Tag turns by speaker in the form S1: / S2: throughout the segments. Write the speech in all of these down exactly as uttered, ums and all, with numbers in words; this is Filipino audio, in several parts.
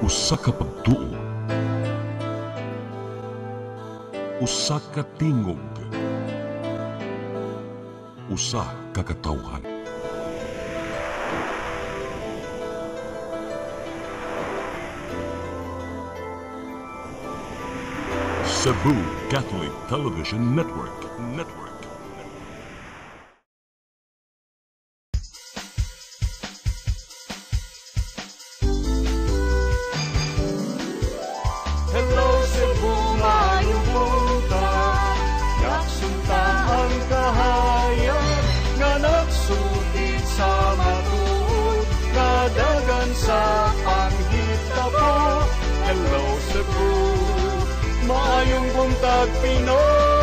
S1: Usa ka pagtuo, usa ka tingog, usa ka katawhan. Cebu Catholic Television Network. Network.
S2: Hello Cebu, maayong buntag. Yaksunta ang kahayag nga nagsulit sa matuod, kadagan sa panghitabo. Hello Cebu, maayong buntag Pinoy.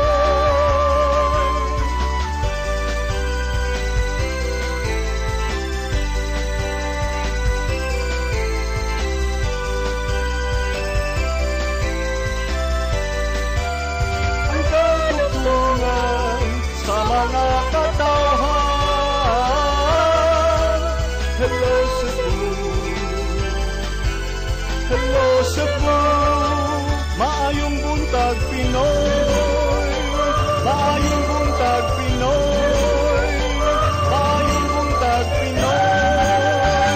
S2: Ang katutulungan sa mga katawhan. Hello Cebu, hello Cebu, maayong buntag Pinoy, maayong buntag Pinoy, maayong buntag Pinoy.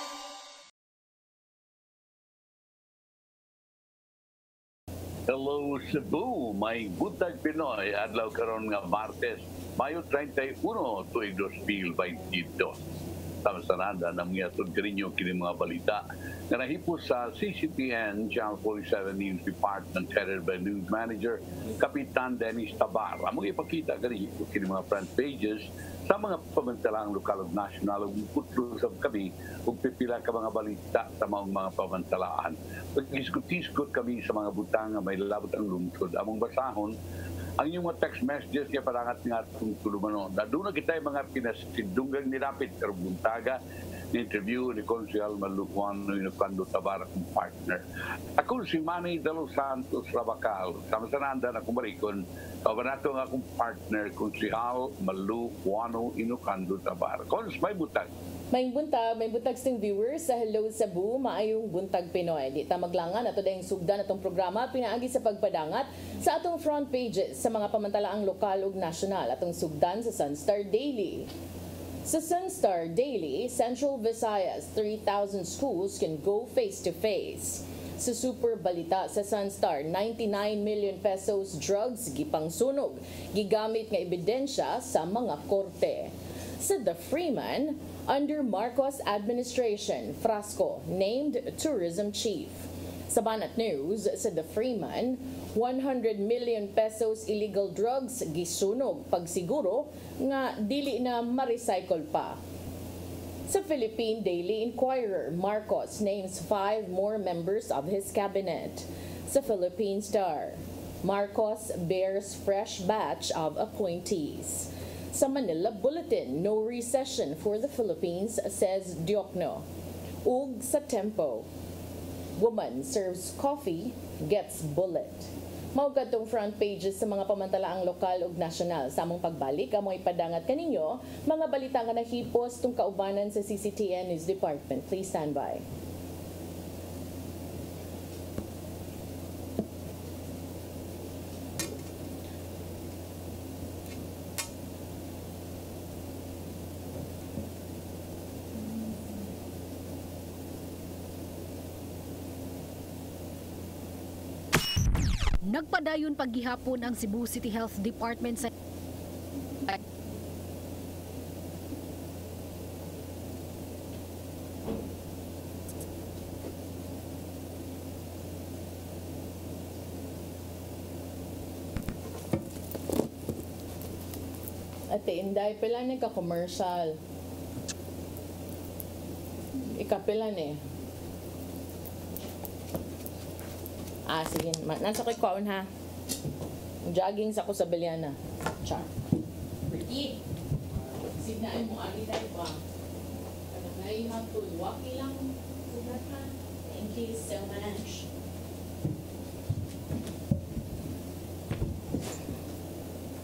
S3: Hello Cebu, may buntag Pinoy, adlaw karon nga Martes, Mayo thirty-one, tuig two thousand twenty-two. Tama sa nanda ng mga tudkarinyo kini mga balita na nahipos sa C C T N Channel forty-seven News Department headed by News Manager Kapitan Dennis Tabar. Among ipakita kini kini mga front pages sa mga pamantalaang lokal ug nasyonal ug putlusab kami ug pipila ka mga balita sa mga mga pamantalaan. Pag-iskut-iskut kami sa mga butang nga may labot ang lungsod. Among basahon ang inyong mga text messages kaya parangat nga itong tulumanon. Doon na kita yung mga pinasidunggang nilapit pero buntaga ni interview ni Konsehal Malukuan ni Kando Tabar akong partner. Ako si Manny De Los Santos Rabacal. Sama sa nanda na kumarikon, pabanato nga akong partner, Konsehal Malukuano Inukando Tabar. Kons, may butag.
S4: May buntag, may buntag sting viewers sa Hello Cebu, maayong buntag Pinoy. Di ta maglangan ato dayong sugdan atong programa pinaagi sa pagpadangat sa atong front pages sa mga pamantalaang lokal ug nasyonal atong sugdan sa Sunstar Daily. Sa Sunstar Daily, Central Visayas three thousand schools can go face to face. Sa Super Balita sa Sunstar, ninety-nine million pesos drugs gipang sunog, gigamit nga ebidensya sa mga korte. Sa The Freeman, under Marcos administration, Frasco named tourism chief. Sa Banat News, sa The Freeman, one hundred million pesos illegal drugs gisunog pagsiguro nga dili na ma-recycle pa. Sa Philippine Daily Inquirer, Marcos names five more members of his cabinet. Sa Philippine Star, Marcos bears fresh batch of appointees. Sa Manila Bulletin, no recession for the Philippines, says Diokno. Ug sa Tempo, woman serves coffee, gets bullet. Maugad tong front pages sa mga pamantalaang lokal ug nasyonal. Sa among pagbalik, amoy padangat kaninyo, mga balita nga nahipos tong kaubanan sa C C T N News Department. Please stand by.
S5: Nagpadayon paggihapon ang Cebu City Health Department sa
S4: Ate Inday, pila ni ka commercial. Ikapila ni. Ah, sige. Nasa ko'y kaon ha. Jogging sa ko sa Beliana. Char. Pretty. Signaan mo, ali dahil ba? Kanangay magtulwak ilang sugat ha. Thank you so much.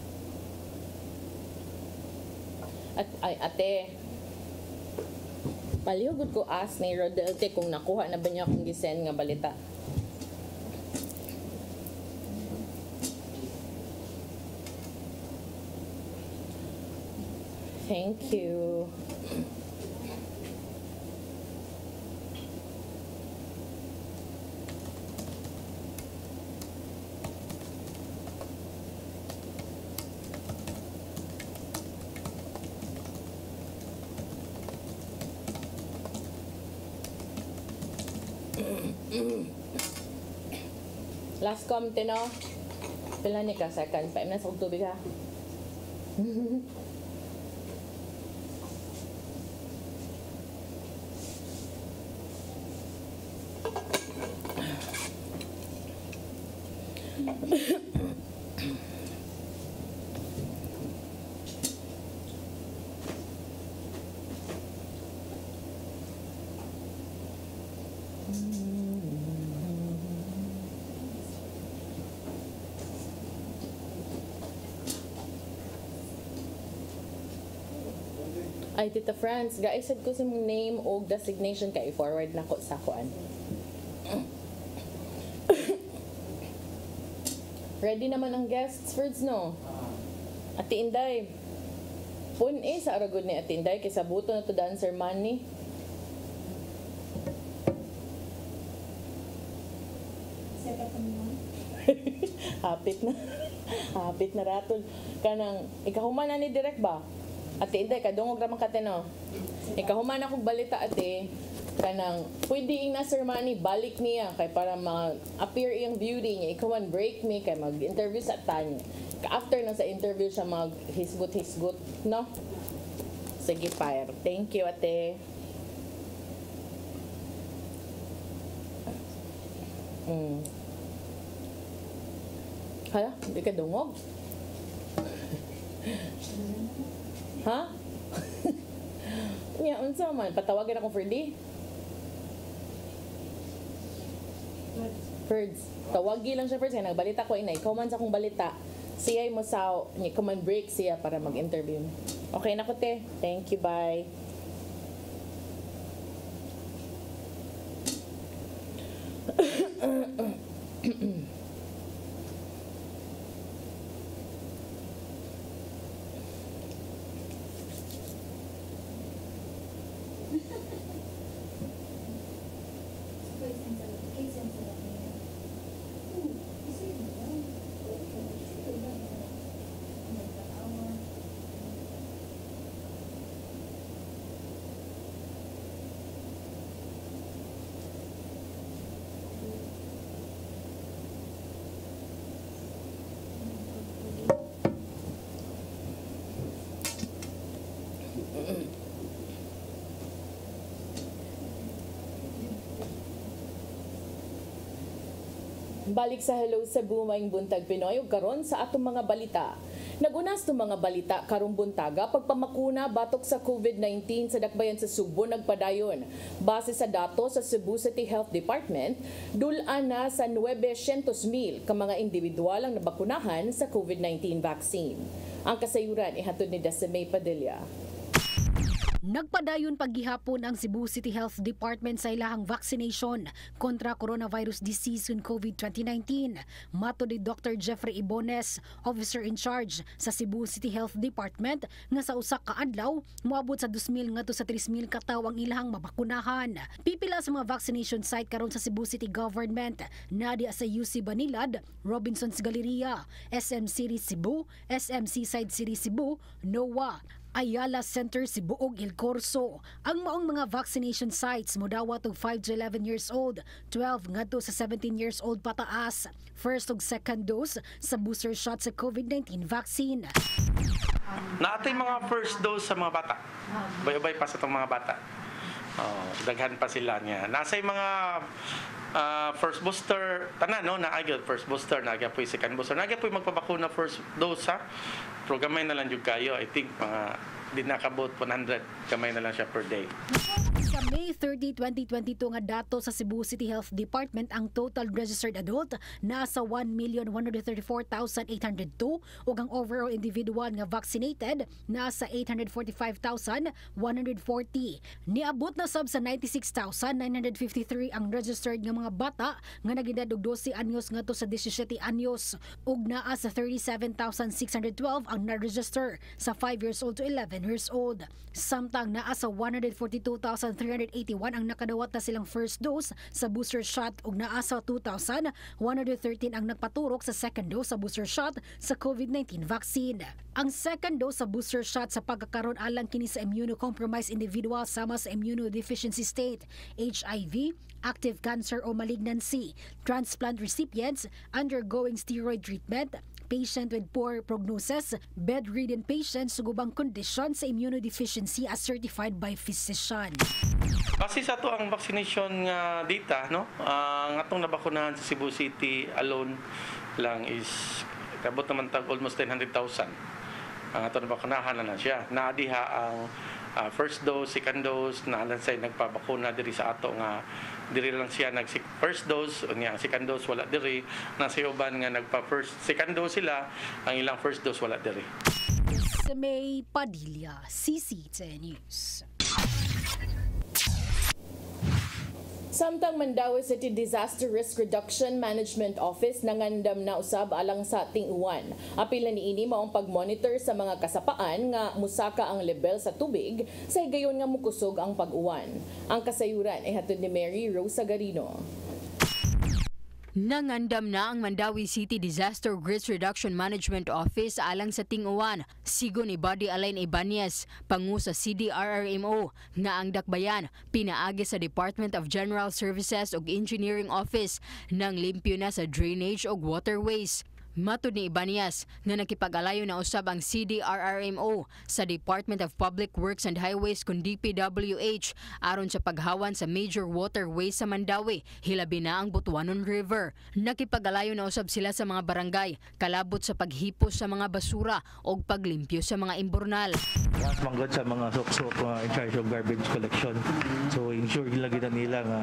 S4: At, ay, ate. Palihugod ko ask ni Rodelte kung nakuha na ba niya akong gisend nga balita. Thank you. Last comment no. Pila ni ka second, five minutes og tubig ha. Ay, Tita Franz, guys, sad ko sa mong name o designation ka i-forward na ko sa kuan. Ready naman ang guests, Ferds, no? Ati Inday. Pun eh, sa aragod ni Ati Inday, kaysa buto na to dancer money. Hapit na. Hapit na ratol. Kanang, ikahuman na ni Direk ba? Ate Inday, kadungog ramang kate no. Ikahuman akong balita ate, kanang pwede ing na Sir Manny balik niya kay para ma-appear iyang beauty niya. Ikawan break me kay mag-interview sa Tanya. After na sa interview siya mag-hisgot-hisgot, no? Sige, fire. Thank you, ate. Mm. Hala, hindi ka dungog? Ha? Nya, unsa man patawagin ako for di? Ferds. Tawagi lang siya Ferds kay nagbalita ko inay. Ikaw man sa akong balita. Siya mo sa ni command break siya para mag-interview. Okay na ko te. Thank you, bye. Balik sa Hello Cebu maing buntag Pinoy ug karon sa atong mga balita. Nagunas tong mga balita karong buntaga pagpamakuna batok sa COVID nineteen sa dakbayan sa Subo nagpadayon. Base sa datos sa Cebu City Health Department, dul-an na sa nine hundred mil ka mga individual ang nabakunahan sa COVID nineteen vaccine. Ang kasayuran ihatod ni Dasimay Padilla.
S5: Nagpadayon paggihapon ang Cebu City Health Department sa ilahang vaccination kontra coronavirus disease and COVID twenty nineteen. Mato ni Doctor Jeffrey Ibones, officer in charge sa Cebu City Health Department, nga sa usa ka adlaw moabot sa two thousand ngadto sa three thousand ka tawo ang ilahang mabakunahan. Pipila sa mga vaccination site karon sa Cebu City Government, nadia sa U C Banilad, Robinsons Galleria, S M City Cebu, S M Seaside City Cebu, NOAA, Ayala Center Cebu ug El Corso. Ang maong mga vaccination sites modawat og five to eleven years old, twelve ngadto sa seventeen years old pataas. First ug second dose sa booster shot sa COVID nineteen vaccine.
S6: Naatay mga first dose sa mga bata. Bay-bay pa sa itong mga bata. Oh, daghan pa sila niya. Nasa yung mga uh, first booster, tanan no, naagad first booster, naagad po yung second booster. Naagad po yung magpabakuna first dose ha. Pero gamay na lang yung kayo. I think mga di nakabot one hundred, gamay na lang siya per day.
S5: Sa May thirty, twenty twenty-two nga dato sa Cebu City Health Department, ang total registered adult nasa one million one hundred thirty-four thousand eight hundred two ug ang overall individual nga vaccinated nasa eight hundred forty-five thousand one hundred forty. Niabot na sab sa ninety-six thousand nine hundred fifty-three ang registered nga mga bata nga nagedad og twelve anyos ngadto sa seventeen anyos ug naa sa thirty-seven thousand six hundred twelve ang na-register sa five years old to eleven years old. Samtang naa sa one hundred forty-two thousand three hundred eighty-one ang nakadawat na silang first dose sa booster shot ug naa sa two thousand one hundred thirteen ang nagpaturok sa second dose sa booster shot sa COVID nineteen vaccine. Ang second dose sa booster shot sa pagkakaroon alang kini sa immunocompromised individual sama sa immunodeficiency state, H I V, active cancer o malignancy, transplant recipients undergoing steroid treatment, patient with poor prognosis, bedridden patients sa gubang kondisyon sa immunodeficiency as certified by physician.
S6: Kasi sa to ang vaccination nga data, no? Ang uh, atong nabakunahan sa Cebu City alone lang is kabot naman tag almost ten thousand. Ang atong nabakunahan na, na siya. Naadiha ang uh, first dose, second dose, naalan say nagpabakuna diri sa ato nga diri lang siya nag first dose unya second dose wala diri, nasa uban nga nagpa first second dose sila, ang ilang first dose wala diri.
S5: Sa May Padilla, C C ten News.
S4: Samtang Mandaue City Disaster Risk Reduction Management Office nangandam na usab alang sa ting-uwan. Apil na niini maong pag-monitor sa mga kasapaan nga musaka ang level sa tubig sa higayon nga mukusog ang pag-uwan. Ang kasayuran ay hatod ni Mary Rosa Garino.
S7: Nangandam na ang Mandaue City Disaster Risk Reduction Management Office alang sa ting-uwan. Sigon ni Buddy Alain Ibanez, pangu sa C D R R M O, nga ang dakbayan pinaagi sa Department of General Services ug Engineering Office nang limpyo na sa drainage ug waterways. Matud ni Ibanez nga nakipag-alayo na usab ang C D R R M O sa Department of Public Works and Highways kun D P W H aron sa paghawan sa major waterways sa Mandaue, hilabi na ang Butuanon River. Nakipag-alayo na usab sila sa mga barangay, kalabot sa paghipos sa mga basura o paglimpyo sa mga imbornal.
S8: Mas manggod sa mga sok-sok uh, in charge of garbage collection. So ensure gila gid nila nga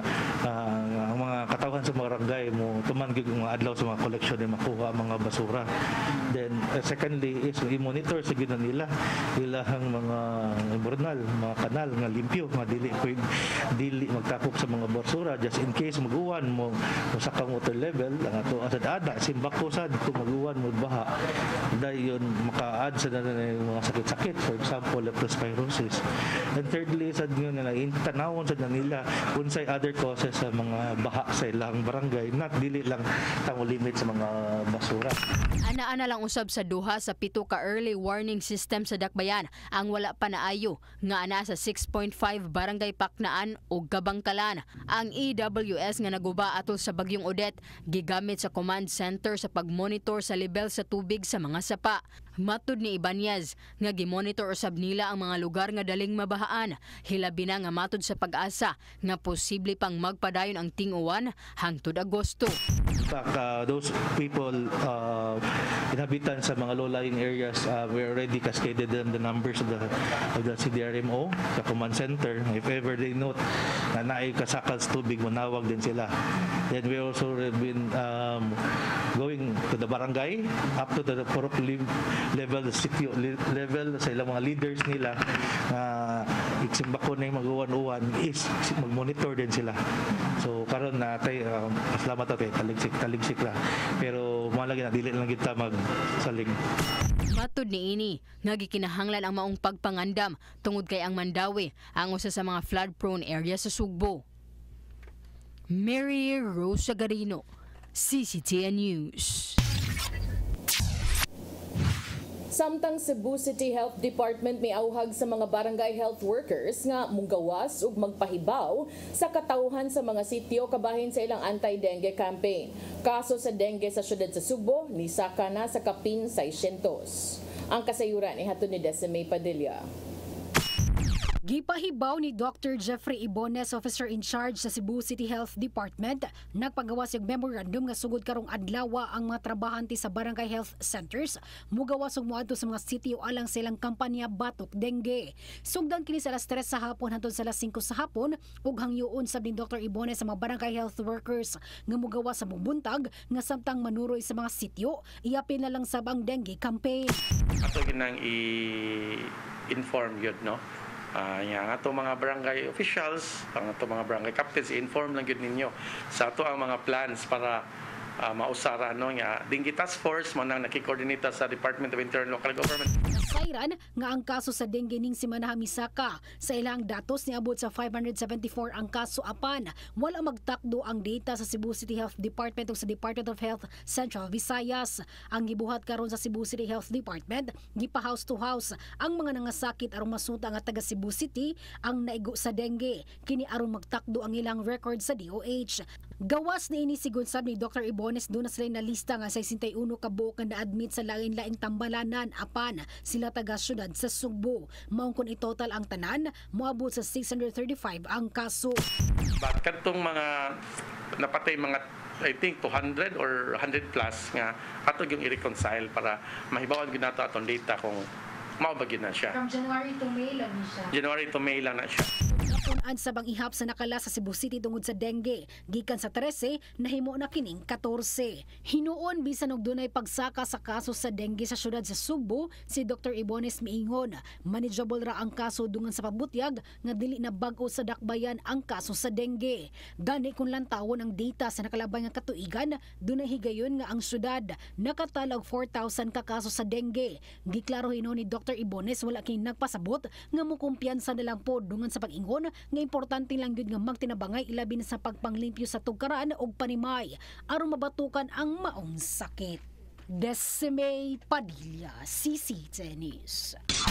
S8: uh, ang mga katawhan sa mga barangay mo tuman gyud mga adlaw sa mga collection ni makuha mga basura. Then uh, secondly is i-monitor sa gina nila ilahang mga imbornal, mga kanal nga limpyo, nga dili pwede dili magtapok sa mga basura just in case maguwan mo sa kang water level ang ato asad ada simbako sad kung maguwan mo baha dayon maka-add sa mga sakit-sakit, for example leptospirosis. And thirdly sad yun na intanawon sad nila unsay other causes sa mga baha sa ilang barangay, not dili lang tamo limit sa mga basura.
S7: Ana-ana lang usab sa duha sa pito ka early warning system sa dakbayan ang wala pa naayo nga ana sa six point five barangay Paknaan ug Kabangkalan. Ang E W S nga naguba atol sa bagyong Odette gigamit sa command center sa pagmonitor sa level sa tubig sa mga sapa. Matud ni Ibanez nga gimonitor usab nila ang mga lugar nga daling mabahaan, hilabi na nga matud sa pag-asa nga posible pang magpadayon ang ting-uwan hangtod Agosto.
S8: In fact, uh, those people uh, inhabitant sa mga low-lying areas, uh, we already cascaded them the numbers of the, of the C D R M O sa command center. If ever they note na naay kasakal sa tubig, manawag din sila. Then we also have been um, going to the barangay up to the Purok level, the city level sa ilang mga leaders nila na uh, iksimbako na yung mag-uwan-uwan is mag-monitor din sila. So karon na tay uh, salamat natin taligsik taligsik lang pero malagi na dili lang kita magsalig.
S7: Matud ni ini nga gikinahanglan ang maong pagpangandam tungod kay ang Mandaue ang usa sa mga flood prone area sa Sugbo. Mary Rosa Garino, C C T N News.
S4: Samtang Cebu City Health Department may auhag sa mga barangay health workers nga munggawas ug magpahibaw sa katawhan sa mga sitio kabahin sa ilang anti-dengue campaign. Kaso sa dengue sa syudad sa Sugbo ni saka na sa kapin six hundred. Ang kasayuran ay hatod ni Decime Padilla.
S5: Gipahibaw ni Doctor Jeffrey Ibones, Officer in Charge sa Cebu City Health Department, nagpagawas og memorandum nga sugod karong adlaw ang mga trabahante sa barangay health centers mugawas og moadto sa mga sitio alang silang kampanya batok dengue. Sugdan kini sa alas tres sa hapon hangtod sa alas singko sa hapon ug hangyoon sab ni Doctor Ibones sa mga barangay health workers nga mugawas sa buntag nga samtang manuroy sa mga sitio, iapin na lang sab ang dengue campaign.
S6: Ato ginang i-inform yun, no? Uh, yang ato mga barangay officials, ang ato mga barangay captains, i-inform lang yun ninyo sa ato ang mga plans para uh, mausara no nga dengue task force mo nang nakikoordinata sa Department of Internal Local Government.
S5: Nasairan nga ang kaso sa dengue ning si Manaha Misaka sa ilang datos ni abot sa five hundred seventy-four ang kaso apan wala magtakdo ang data sa Cebu City Health Department ug sa Department of Health Central Visayas. Ang gibuhat karon sa Cebu City Health Department gipa house to house ang mga nangasakit aron masuta nga taga Cebu City ang naigo sa dengue kini aron magtakdo ang ilang record sa D O H. Gawas ni ini sigon sab ni Doctor Ibones doon na sila na lista nga sixty-one ka buok na na-admit sa lain-laing tambalanan apan sila taga syudad sa Sugbo. Maong kun i-total ang tanan, moabot sa six hundred thirty-five ang kaso.
S6: But kadtong mga napatay mga I think two hundred or one hundred plus nga ato yung i-reconcile para mahibawan gyud nato atong data kung mao ba gyud na siya.
S5: From January to May lang ni siya.
S6: January to May lang na siya.
S5: Napunan sa bang ihap sa nakala sa Cebu City tungod sa dengue, gikan sa thirteen nahimo na kining fourteen. Hinuon bisan og dunay pagsaka sa kaso sa dengue sa syudad sa Sugbo, si Doctor Ibones miingon, manageable ra ang kaso dungan sa pabutyag nga dili na bag-o sa dakbayan ang kaso sa dengue. Gani kun lantawon ang data sa nakalabay nga katuigan, dunay higayon nga ang syudad nakatalog four thousand ka kaso sa dengue. Giklaro hino ni Doctor Ibones wala kay nagpasabot nga mukumpiyansa na lang po dungan sa pag-ingon nga importante lang gyud nga magtinabangay ilabi na sa pagpanglimpyo sa tugkaran og panimay aron mabatukan ang maong sakit. Desime Padilla, C C T News.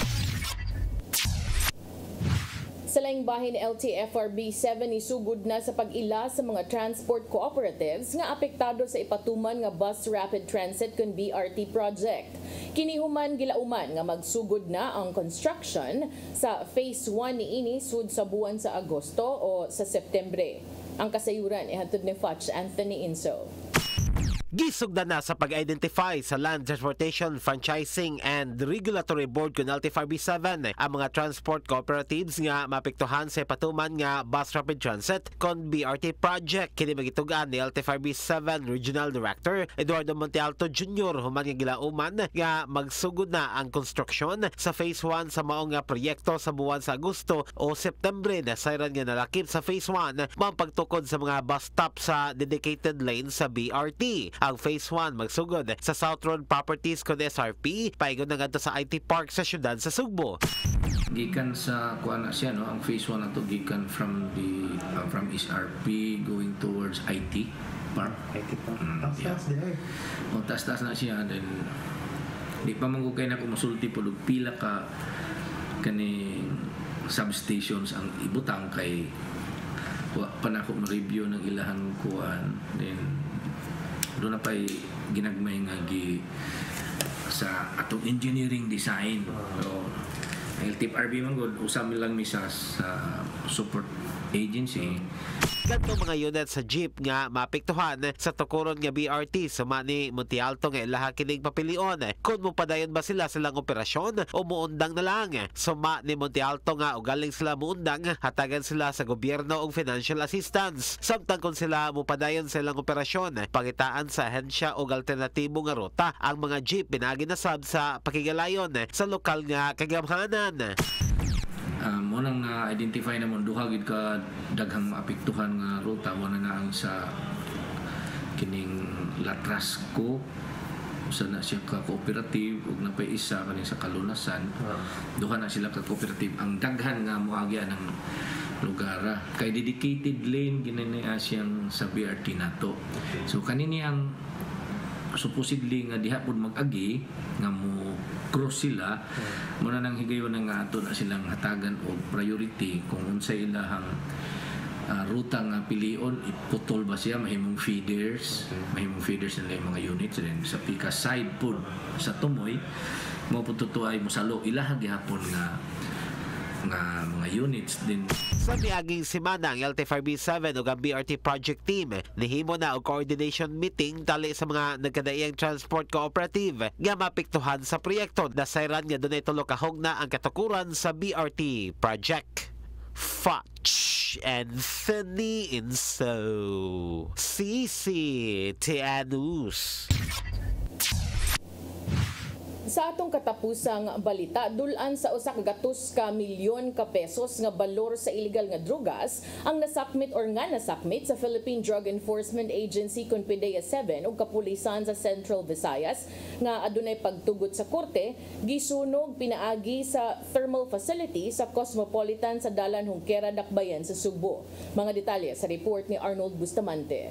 S4: Sa laing bahin ni L T F R B seven isugod na sa pag-ila sa mga transport cooperatives nga apektado sa ipatuman nga bus rapid transit kun B R T project. Kini human gilauman nga magsugod na ang construction sa phase one niini sud sa buwan sa Agosto o sa Septembre. Ang kasayuran ihatod ni Fudge Anthony Inso.
S9: Gisugdan na sa pag-identify sa Land Transportation Franchising and Regulatory Board kun L T F R B seven ang mga transport cooperatives nga mapektuhan sa patuman nga bus rapid transit kon B R T project. Kini magitugan ni L T F R B seven Regional Director Eduardo Montealto Junior human nga gilauman nga magsugod na ang construction sa phase one sa maong nga proyekto sa buwan sa Agosto o Septembre. Nasayran nga nalakip sa phase one mao pagtukod sa mga bus stop sa dedicated lane sa B R T. Ang phase one magsugod sa South Road Properties kon S R P paigon na ngadto sa I T Park sa syudad sa Sugbo.
S10: Gikan sa kuan na siya no, ang phase one nato gikan from the uh, from S R P going towards I T Park.
S8: I T Park.
S10: Mm,
S8: Tas-tas yeah.
S10: O tas-tas na siya then di pa man ko kay na kumusulti pud og pila ka kani substations ang ibutang kay wa pa na ko review ng ilahang kuan then doon na pa'y ginagmay nga gi sa atong engineering design. So, ang L T F R B man gud usam lang mi sa, sa support agency.
S9: Kadto mga unit sa jeep nga mapektuhan sa tukuron nga B R T suma ni Montealto nga ilaha kining papilion kung mupadayon ba sila silang operasyon o muundang na lang. Suma ni Montealto nga ugaling sila muundang hatagan sila sa gobyerno og financial assistance. Samtang kung sila mupadayon sa ilang operasyon pangitaan sa hensya og alternatibo nga ruta ang mga jeep pinagi na sab sa pakigalayon sa lokal nga kagamhanan.
S10: Um, mo nang na-identify na mo duha gid ka daghang maapektuhan nga ruta mo na ang sa kining Latrasco usa na siya ka cooperative ug napay isa kani sa Kalunasan. Duha na sila ka cooperative ang daghan nga moagya ng lugar kay dedicated lane ginani siyang sa B R T nato. So kanini ang supposedly nga diha pud mag-agi nga mo cross sila muna nang higayon nga ato na silang hatagan og priority kung unsay ilahang uh, ruta nga pilion iputol ba siya mahimong feeders mahimong feeders nila yung mga units rin sa pika side pod sa Tumoy mo pututo ay mosalo ilaha gihapon nga nga mga units din.
S9: Sa miaging semana ang L T F R B seven ug ang B R T project team nihimo na og coordination meeting tali sa mga nagkadaiyang transport cooperative nga mapiktuhan sa proyekto. Nasayran nga dunay tulo ka hugna ang katukuran sa B R T project. Foch and Fanny Inso. C C T N News.
S4: Sa atong katapusang balita, dulan sa usa ka gatos ka milyon ka pesos nga balor sa illegal nga drugas ang nasakmit or nga nasakmit sa Philippine Drug Enforcement Agency kon P D E A seven ug kapulisan sa Central Visayas nga adunay pagtugot sa korte, gisunog pinaagi sa thermal facility sa Cosmopolitan sa Dalan Junquera, Dakbayan sa Subo. Mga detalye sa report ni Arnold Bustamante.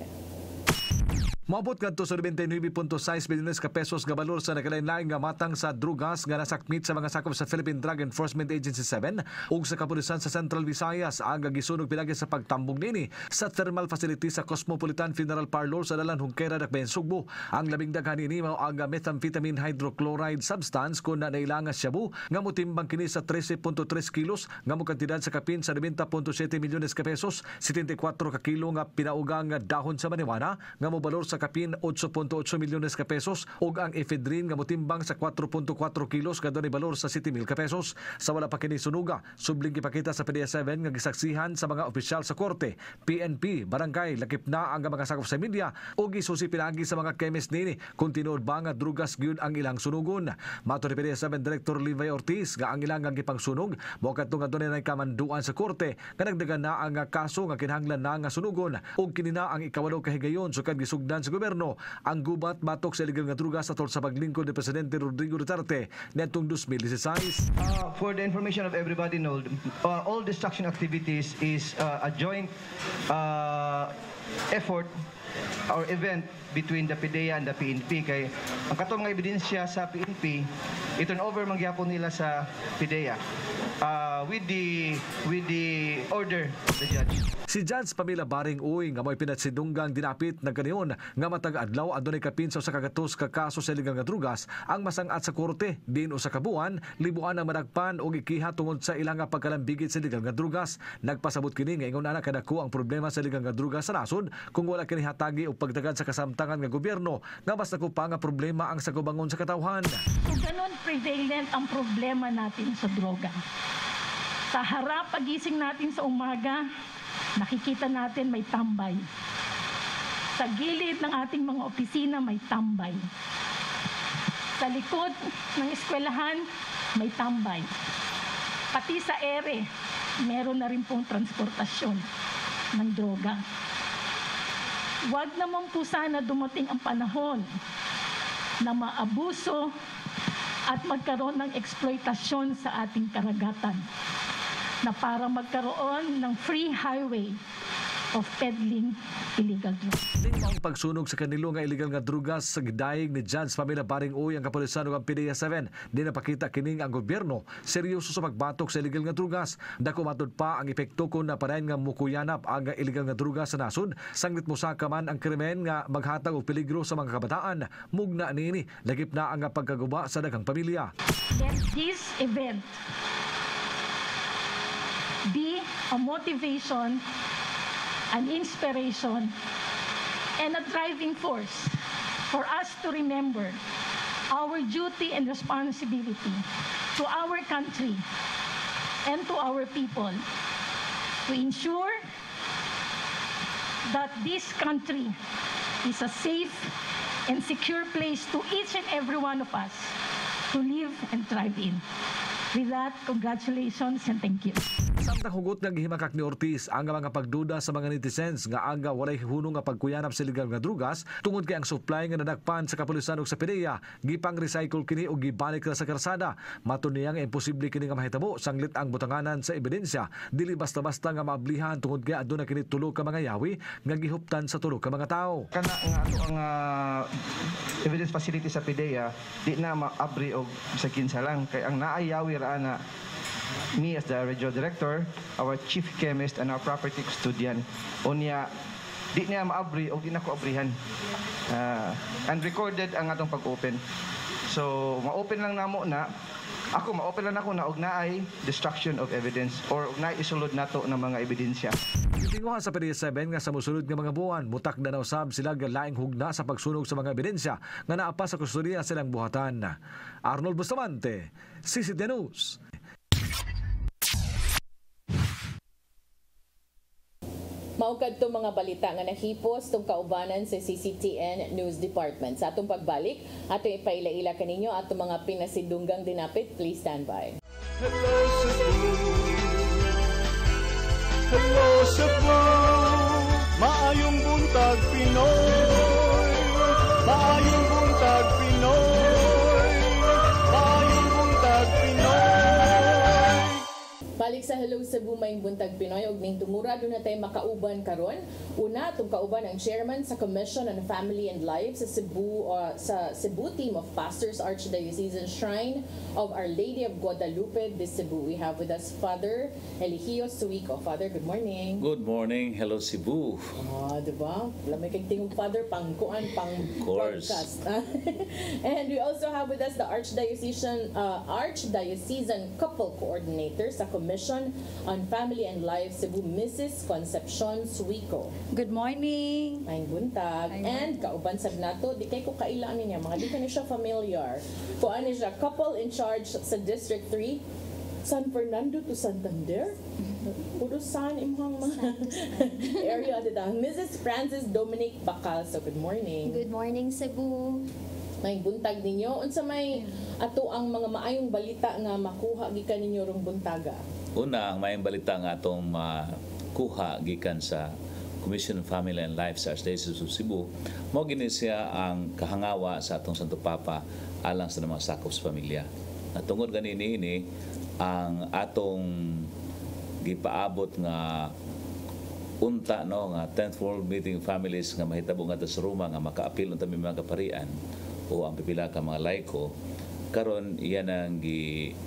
S11: Maabot ngadto sa ninety-nine point six bilyones ka pesos nga balor sa nakalain-lain nga matang sa drugas nga nasakmit sa mga sakop sa Philippine Drug Enforcement Agency seven ug sa kapulisan sa Central Visayas ang gisunog pinagi sa pagtambong nini sa thermal facility sa Cosmopolitan Funeral Parlor sa Dalan Junquera, Dakbayan, Sugbo. Ang labing daghan nini mao ang methamphetamine hydrochloride substance kun na nailangas shabu nga motimbang kini sa thirteen point three kilos nga mo kantidad sa kapin sa ninety point seven milyones ka pesos, seventy-four ka kilo nga pinaugang nga dahon sa marijuana nga mo balor sa sa kapin eight point eight milyones ka pesos ug ang ephedrine nga motimbang sa four point four kilos nga dunay balor sa seventy mil ka pesos. Sa wala pa kini sunuga, subling gipakita sa P D E A seven nga gisaksihan sa mga opisyal sa korte, P N P, barangay, lakip na ang mga sakop sa media ug gisusi pinagi sa mga chemist nini kung tinuod ba nga drugas gyud ang ilang sunugon. Mato ni P D E A seven Director Levi Ortiz nga ang ilang nga gipangsunog mao kadto nga dunay kamanduan sa korte nga nagdagan na ang kaso nga kinahanglan na nga sunugon ug kini na ang ikawalo ka higayon sukad gisugdan sa gobyerno ang gubat batok sa illegal nga drugas atol sa paglingkod ni Presidente Rodrigo Duterte niadtong twenty sixteen.
S12: Uh, for the information of everybody know, uh, all destruction activities is uh, a joint uh, effort or event between the P D E A and the P N P. Kay ang katong nga ebidensya sa P N P iton over mangyapon nila sa P D E A uh, with the with the order of the judge.
S11: Si Judge Pamela Baring Uy nga mo'y pinatsidunggang dinapit na ganiyon nga matag adlaw adunay kapinsaw sa kagatos ka kaso sa illegal nga drugas ang masangat sa korte din o sa kabuan libuan ang madagpan og ikiha tungod sa ilang nga pagkalambigit sa illegal nga drugas. Nagpasabot kini nga ingon ana kadako ang problema sa illegal nga drugas sa nasod kung wala kini hatagi og pagdagad sa kasamtangan nga gobyerno nga mas dako pa nga problema ang sagubangon sa katawhan.
S13: Kung ganon prevalent ang problema natin sa droga. Sa harap pagising natin sa umaga, nakikita natin may tambay. Sa gilid ng ating mga opisina may tambay. Sa likod ng eskwelahan may tambay. Pati sa ere, meron na rin pong transportasyon ng droga. Huwag naman po sana dumating ang panahon na maabuso at magkaroon ng eksploitasyon sa ating karagatan na para magkaroon ng free highway of peddling illegal drugs.
S11: Ang pagsunog sa kanilo nga illegal nga drugas sa gidayeg ni Judge Pamela Baring Uy ang kapulisan ug ang P D E A seven di napakita kining ang gobyerno seryoso sa pagbatok sa illegal nga drugas. Dako matud pa ang epekto kun napadayon nga mukuyanap ang illegal nga drugas sa nasod. Sanglit mosaka man ang krimen nga maghatag og peligro sa mga kabataan. Mugna niini lagip na ang pagkaguba sa daghang pamilya.
S13: Let this event be a motivation, an inspiration, and a driving force for us to remember our duty and responsibility to our country and to our people to ensure that this country is a safe and secure place to each and every one of us to live and thrive in. With that, congratulations and thank you.
S11: Samtang hugot nga gihimakak ni Ortiz ang mga pagduda sa mga netizens nga aga walay hunong nga pagkuyanap sa illegal nga drugas tungod kay ang supply nga nadagpan sa kapulisan ug sa P D E A gipang recycle kini ug gibalik na sa karsada. Matud niya nga imposible kini nga mahitabo sanglit ang butanganan sa ebidensya dili basta-basta nga maablihan tungod kay aduna kini tulo ka mga yawi nga gihuptan sa tulo ka mga tawo.
S12: Kana nga ato ang uh, evidence facility sa P D E A di na maabri og sa kinsa lang kay ang naayawi ra na me as the regional director, our chief chemist, and our property custodian. Unya, di niya maabri o di na ko abrihan. Uh, and recorded ang atong pag-open. So, ma-open lang namo na ako ma-open lang ako na og naay destruction of evidence or og naay isulod nato ng mga ebidensya.
S11: Gitinguhan sa P D S seven nga sa musunod nga mga buwan, mutak na nausab sila nga laing hugna sa pagsunog sa mga ebidensya nga naa pa sa kustodiya silang buhatan. Arnold Bustamante, C C T News.
S4: Maukad to mga balita nga nahipos tong kaubanan sa C C T N News Department. Sa atong pagbalik, atong ipaila-ila kaninyo atong mga pinasidunggang dinapit. Please stand by.
S2: Hello Cebu, hello Cebu, maayong buntag Pinoy, maayong buntag Pinoy, maayong buntag Pinoy.
S4: Balik sa Hello Cebu, maayong buntag Pinoy, og ning tumura doon na tayo makauban karon. Una, itong kauban ang chairman sa Commission on Family and Life sa Cebu uh, sa Cebu Team of Pastors Archdiocesan Shrine of Our Lady of Guadalupe de Cebu. We have with us Father Eligio Suico. Father, good morning.
S14: Good morning. Hello Cebu.
S4: Ah, diba? Wala may kagtingog Father, pang kuan, pang broadcast. And we also have with us the Archdiocesan uh, Archdiocesan Couple Coordinator sa Commission on Family and Life Cebu, Missus Concepcion Suico.
S15: Good morning.
S4: Maayong buntag. And kauban sab nato, di kay ko kailaan niya, mga di ka ni siya familiar. Kuan ni siya couple in charge sa District three, San Fernando to Santander. Puro saan imong mga area dito. Missus Francis Dominic Bacal. So good morning.
S15: Good morning, Cebu.
S4: May buntag ninyo. Unsa may ato ang mga maayong balita nga makuha gikan ninyo rong buntaga?
S14: Una, ang maayong balita nga atong makuha gikan sa Commission on Family and Life sa Archdiocese of Cebu, mao gini siya ang kahangawa sa atong Santo Papa alang sa mga sakop sa pamilya. At tungod ganini ini ang atong gipaabot nga unta no nga tenth World Meeting Families nga mahitabo nga sa Roma nga makaapil unta mi mga kaparian o ang pipila ka mga laiko karon iyan ang gi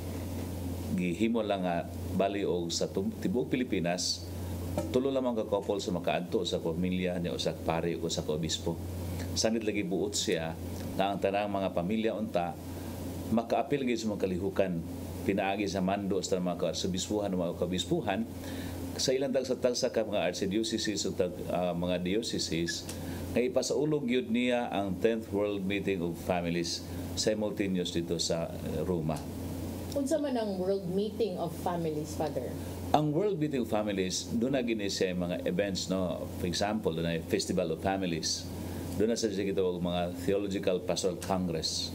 S14: gihimo lang nga bali og sa tibuok Pilipinas. Tulo lamang ka couple sa makaadto sa pamilya niya o sa pari o sa obispo. Sanid lagi buot siya na ang tanang mga pamilya unta makaapil gid sa mga kalihukan pinaagi sa mando sa mga kaarsobispuhan o mga kabispuhan sa ilang tagsa-tagsa ka mga archdioceses o tag, uh, mga dioceses nga ipasaulog yun niya ang tenth World Meeting of Families simultaneous dito sa Roma.
S4: Unsa man ang World Meeting of Families, Father?
S14: Ang World Meeting of Families, doon na gini siya mga events, no? For example, doon na Festival of Families. Doon na sa siya kitawag mga Theological Pastoral Congress.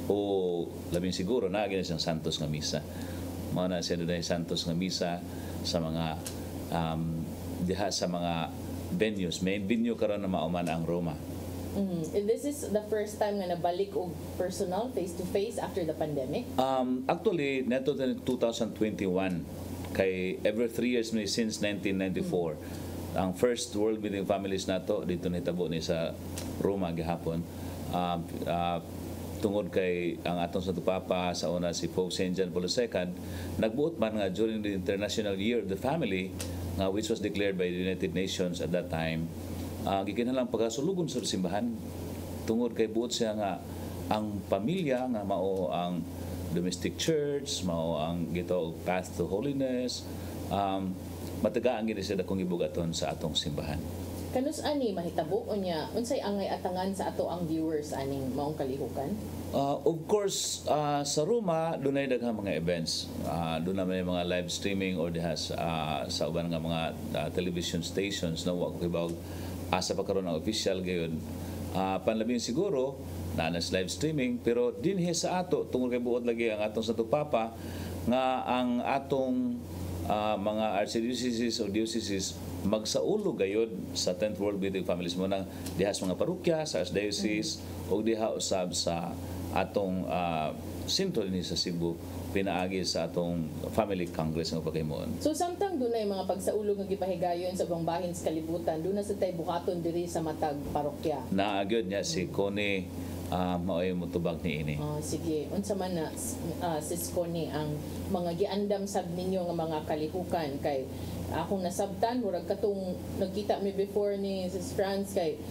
S14: O labing siguro na gini siyang Santos nga Misa. Mga na siya doon na Santos nga Misa sa mga um, diha sa mga venues. May venue karon na mauman ang Roma.
S4: Mm-hmm. This is the first time nga nabalik og personal face-to-face after the pandemic?
S14: Um, actually, neto two thousand twenty-one. Kay every three years ni since nineteen ninety-four. Mm-hmm. Ang first World Meeting Families nato dito nitabo ni sa Roma gihapon. Uh, uh, tungod kay ang atong Santo Papa sa una si Pope Saint John Paul the Second nagbuot man nga during the International Year of the Family nga which was declared by the United Nations at that time. Uh, gikinahanglan pagkasulugon sa simbahan tungod kay buot siya nga ang pamilya nga mao ang domestic church, mao ang gito path to holiness, um, matagaan gini siya dakong ibugaton sa atong simbahan.
S4: Kanus ani mahitabo unya unsay angay atangan sa ato ang viewers aning maong kalihukan?
S14: Uh, of course, uh, sa Roma dunay daghang mga events. Uh, doon na may mga live streaming or dihas uh, sa uban nga mga uh, television stations na wa ko kibawag asa pa karon ang official gayon. Uh, panlabing siguro na nas live streaming pero dinhi sa ato tungod kay buot lagi ang atong Santo Papa nga ang atong uh, mga archdioceses o dioceses magsaulo gayod sa tenth World Meeting Families mo nang dihas mga parokya sa archdiocese mm-hmm. o diha usab sa atong uh, sentro ni sa Cebu pinaagi sa atong family congress nga pagaymoon.
S4: So samtang dunay mga pagsaulog nga gipahigayon sa ubang bahin sa kalibutan, doon na sa tay bukaton diri sa matag parokya.
S14: Naagyod niya si Connie uh, maoy motubag ni ini.
S4: Oh, sige. Unsa man na uh, sis Connie ang mga giandam sab ninyo nga mga kalihukan kay akong nasabtan murag katong nagkita mi before ni Sis Franz kay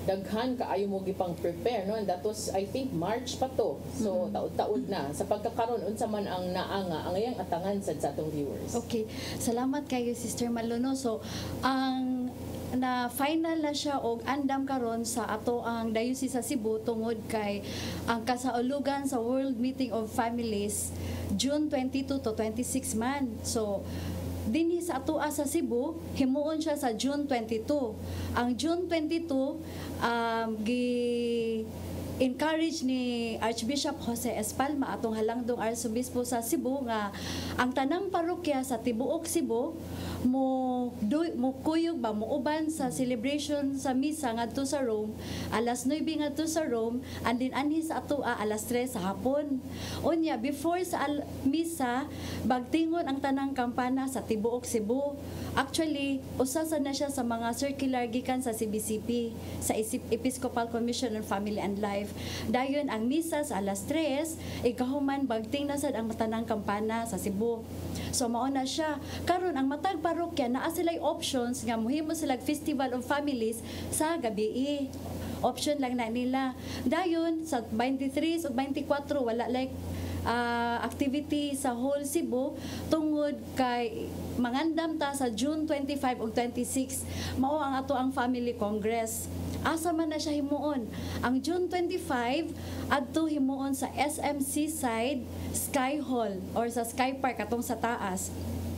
S4: daghan kaayo mo gipang prepare no, and that was I think March pa to, so mm-hmm. taud-taud na sa pagkakaroon unsa man ang naanga ang ayang atangan sad sa atong viewers.
S15: Okay, salamat kayo Sister Maluno. So ang na final na siya og andam karon sa ato ang Diocese sa Cebu tungod kay ang kasaulugan sa World Meeting of Families June twenty-two to twenty-six man. So dinhi sa atoa sa Cebu himuon siya sa June twenty-two. Ang June twenty-two um, gi encourage ni Archbishop Jose Espalma atong halangdong Arsobispo sa Cebu nga ang tanang parokya sa tibuok Cebu mo do, mo kuyog ba mo uban sa celebration sa misa ngadto sa Rome alas nueve ngadto sa Rome and din anhi sa atoa alas tres sa hapon. Unya before sa al- misa bagtingon ang tanang kampana sa tibuok Cebu. Actually usa sa na siya sa mga circular gikan sa C B C P sa Episcopal Commission on Family and Life. Dayon ang misa sa alas tres ikahuman bagting na sad ang tanang kampana sa Cebu. So mao na siya karon ang matag parokya naa sila'y options nga mohimo silang Festival of Families sa gabi. Option lang na nila. Dayon sa twenty-three ug twenty-four wala like uh, activity sa whole Cebu tungod kay mangandam ta sa June twenty-five ug twenty-six mao ang ato ang Family Congress. Asa man na siya himuon. Ang June twenty-five adto himuon sa S M C side Sky Hall or sa Sky Park atong sa taas.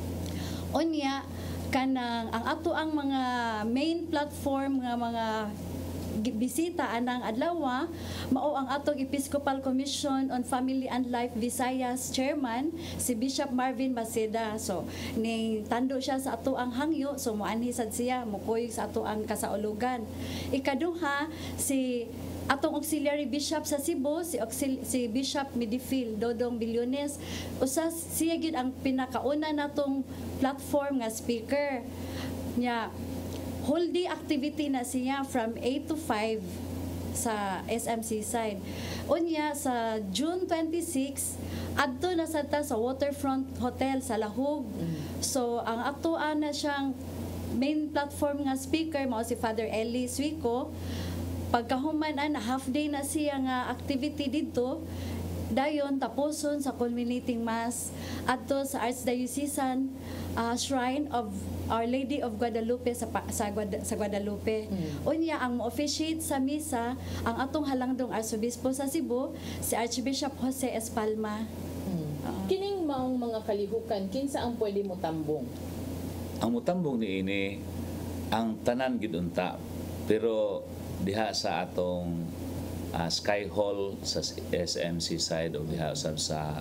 S15: Unya kanang ang ato ang mga main platform nga mga bisita anang adlaw mao ang atong Episcopal Commission on Family and Life Visayas chairman si Bishop Marvin Maceda. So ning tando siya sa ato ang hangyo, so moanhi sad siya mukuyog sa ato ang kasaulugan. Ikaduha si atong auxiliary bishop sa Cebu si Auxil- si Bishop Midifil Dodong Bilyones. Usa siya gid ang pinakauna natong platform nga speaker nya. Whole day activity na siya from eight to five sa S M C side. Unya sa June twenty-six adto na sa ta sa Waterfront Hotel sa Lahug. So ang atoan na siyang main platform nga speaker mao si Father Eli Suico. Pagkahuman na half day na siya nga activity didto. Dayon tapuson sa culminating mass adto sa Archdiocesan uh, Shrine of Our Lady of Guadalupe sa sa, Guada, sa Guadalupe. Mm. Unya ang mo-officiate sa misa ang atong halangdong Arsobispo sa Cebu si Archbishop Jose Espalma.
S4: Mm. Uh, Kining maong mga kalihukan kinsa ang pwede mo tambong?
S14: Ang mutambong ni ini ang tanan gid unta pero diha sa atong Uh, Sky Hall sa S M C side o diha sa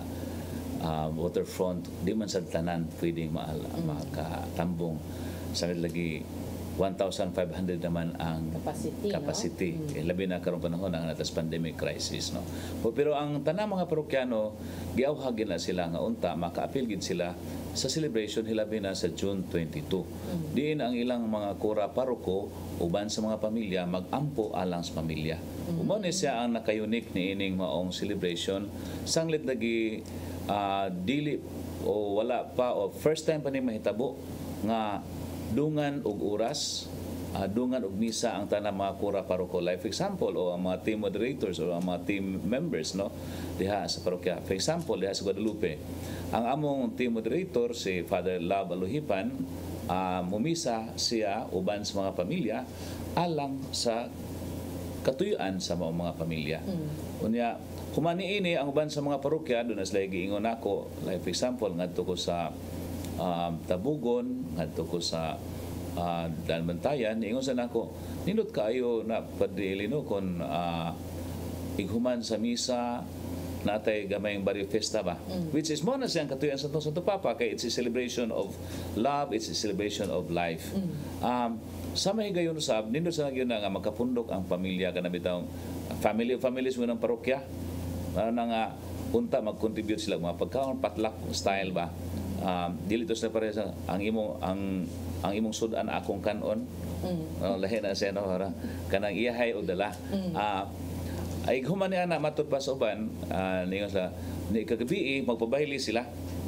S14: uh, Waterfront di man sa tanan pwedeng ma- mm. makatambong sa lagi one thousand five hundred naman ang
S4: capacity,
S14: capacity.
S4: No?
S14: Eh, labi na karong panahon ang natas pandemic crisis no. Pero ang tanang mga parokyano giawhagin na sila nga unta makaapil gid sila sa celebration hilabi na sa June twenty-two. Mm. Diin ang ilang mga kura paroko uban sa mga pamilya magampo alang sa pamilya. Mm. Umao ni siya ang nakayunik ni ining maong celebration sanglit lagi uh, dili o wala pa o first time pa ni mahitabo nga dungan og oras, uh, dungan og misa ang tanang mga kura paroko. Like for example, o ang mga team moderators o ang mga team members no diha sa parokya. For example, diha sa Guadalupe, ang among team moderator si Father Love Aluhipan, uh, mumisa siya uban sa mga pamilya alang sa katuyuan sa mga, mga pamilya. Mm. Unya, humani ini ang uban sa mga parokya doon as lagi ingon ako, like for example, ngadto ko sa uh, Tabugon, ngadto ko sa uh, Dalmantayan, ingon sa nako, nindot kaayo na padilino kon uh, ighuman sa misa natay gamayng barrio festa ba, mm. which is mo na siyang katuyuan sa itong Santo Papa kay it's a celebration of love, it's a celebration of life. Mm. Um, sa may gayon usab nindot sa nagyon na nga magkapundok ang pamilya kana bitaw family of families mo ng parokya para na nga unta mag-contribute sila mga pagkaon patlak style ba, um, dili to sila pare sa ang imong ang ang imong sudan akong kanon, mm. uh, lahi na siya no para kanang iyahay og dala. Mm. Uh, ay human niya na matud pa sa uban uh, ningon sa ni kagabi magpabayli sila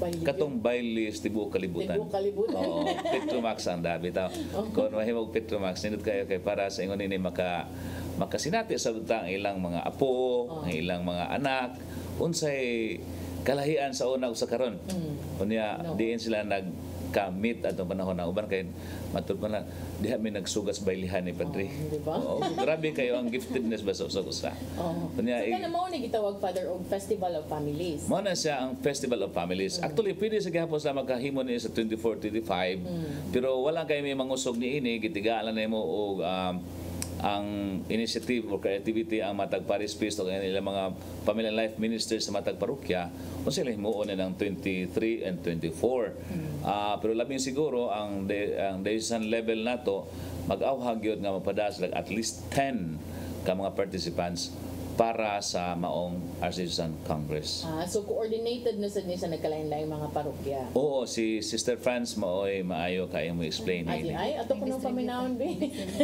S14: katong Baileys tibuok kalibutan.
S4: Tibuok kalibutan.
S14: Oo, Petromax ang dabi ta. Kung mahimog Petromax nindot kayo kay para sa ingon ini maka makasinati sa butang ilang mga apo, ang ilang mga anak unsay kalahian sa una ug sa karon. Unya diin sila nag kamit atong panahon na uban kay matud pa na diha may nagsugas baylihan ni Padre.
S4: Oh, diba?
S14: Oo, grabe kayo ang giftedness ba sa usa-usa.
S4: Oh.
S14: Kunya,
S4: so kana mao ni gitawag Father og Festival of Families.
S14: Mao na siya ang Festival of Families. Mm. Actually pwede sa gihapon sa magkahimo ni sa twenty-four twenty-five. Mm. Pero wala kay may mangusog ni ini gitigaan na mo og um, ang initiative or creativity ang Matag Paris Feast o ilang mga Family Life Ministers sa Matag Parokya kung sila himuon na ng twenty-three and twenty-four. Mm. Uh, pero labing siguro ang, de, ang diocesan level nato mag-awhag yun nga mapadas like at least ten ka mga participants para sa maong Archdiocese Congress.
S4: Ah, so coordinated na sa niya sa nagkalain-laing mga parokya.
S14: Oo, si Sister Franz maoy maayo kayo mo explain
S4: Ay,
S14: ini.
S4: ay, ato ko nung paminahon, be.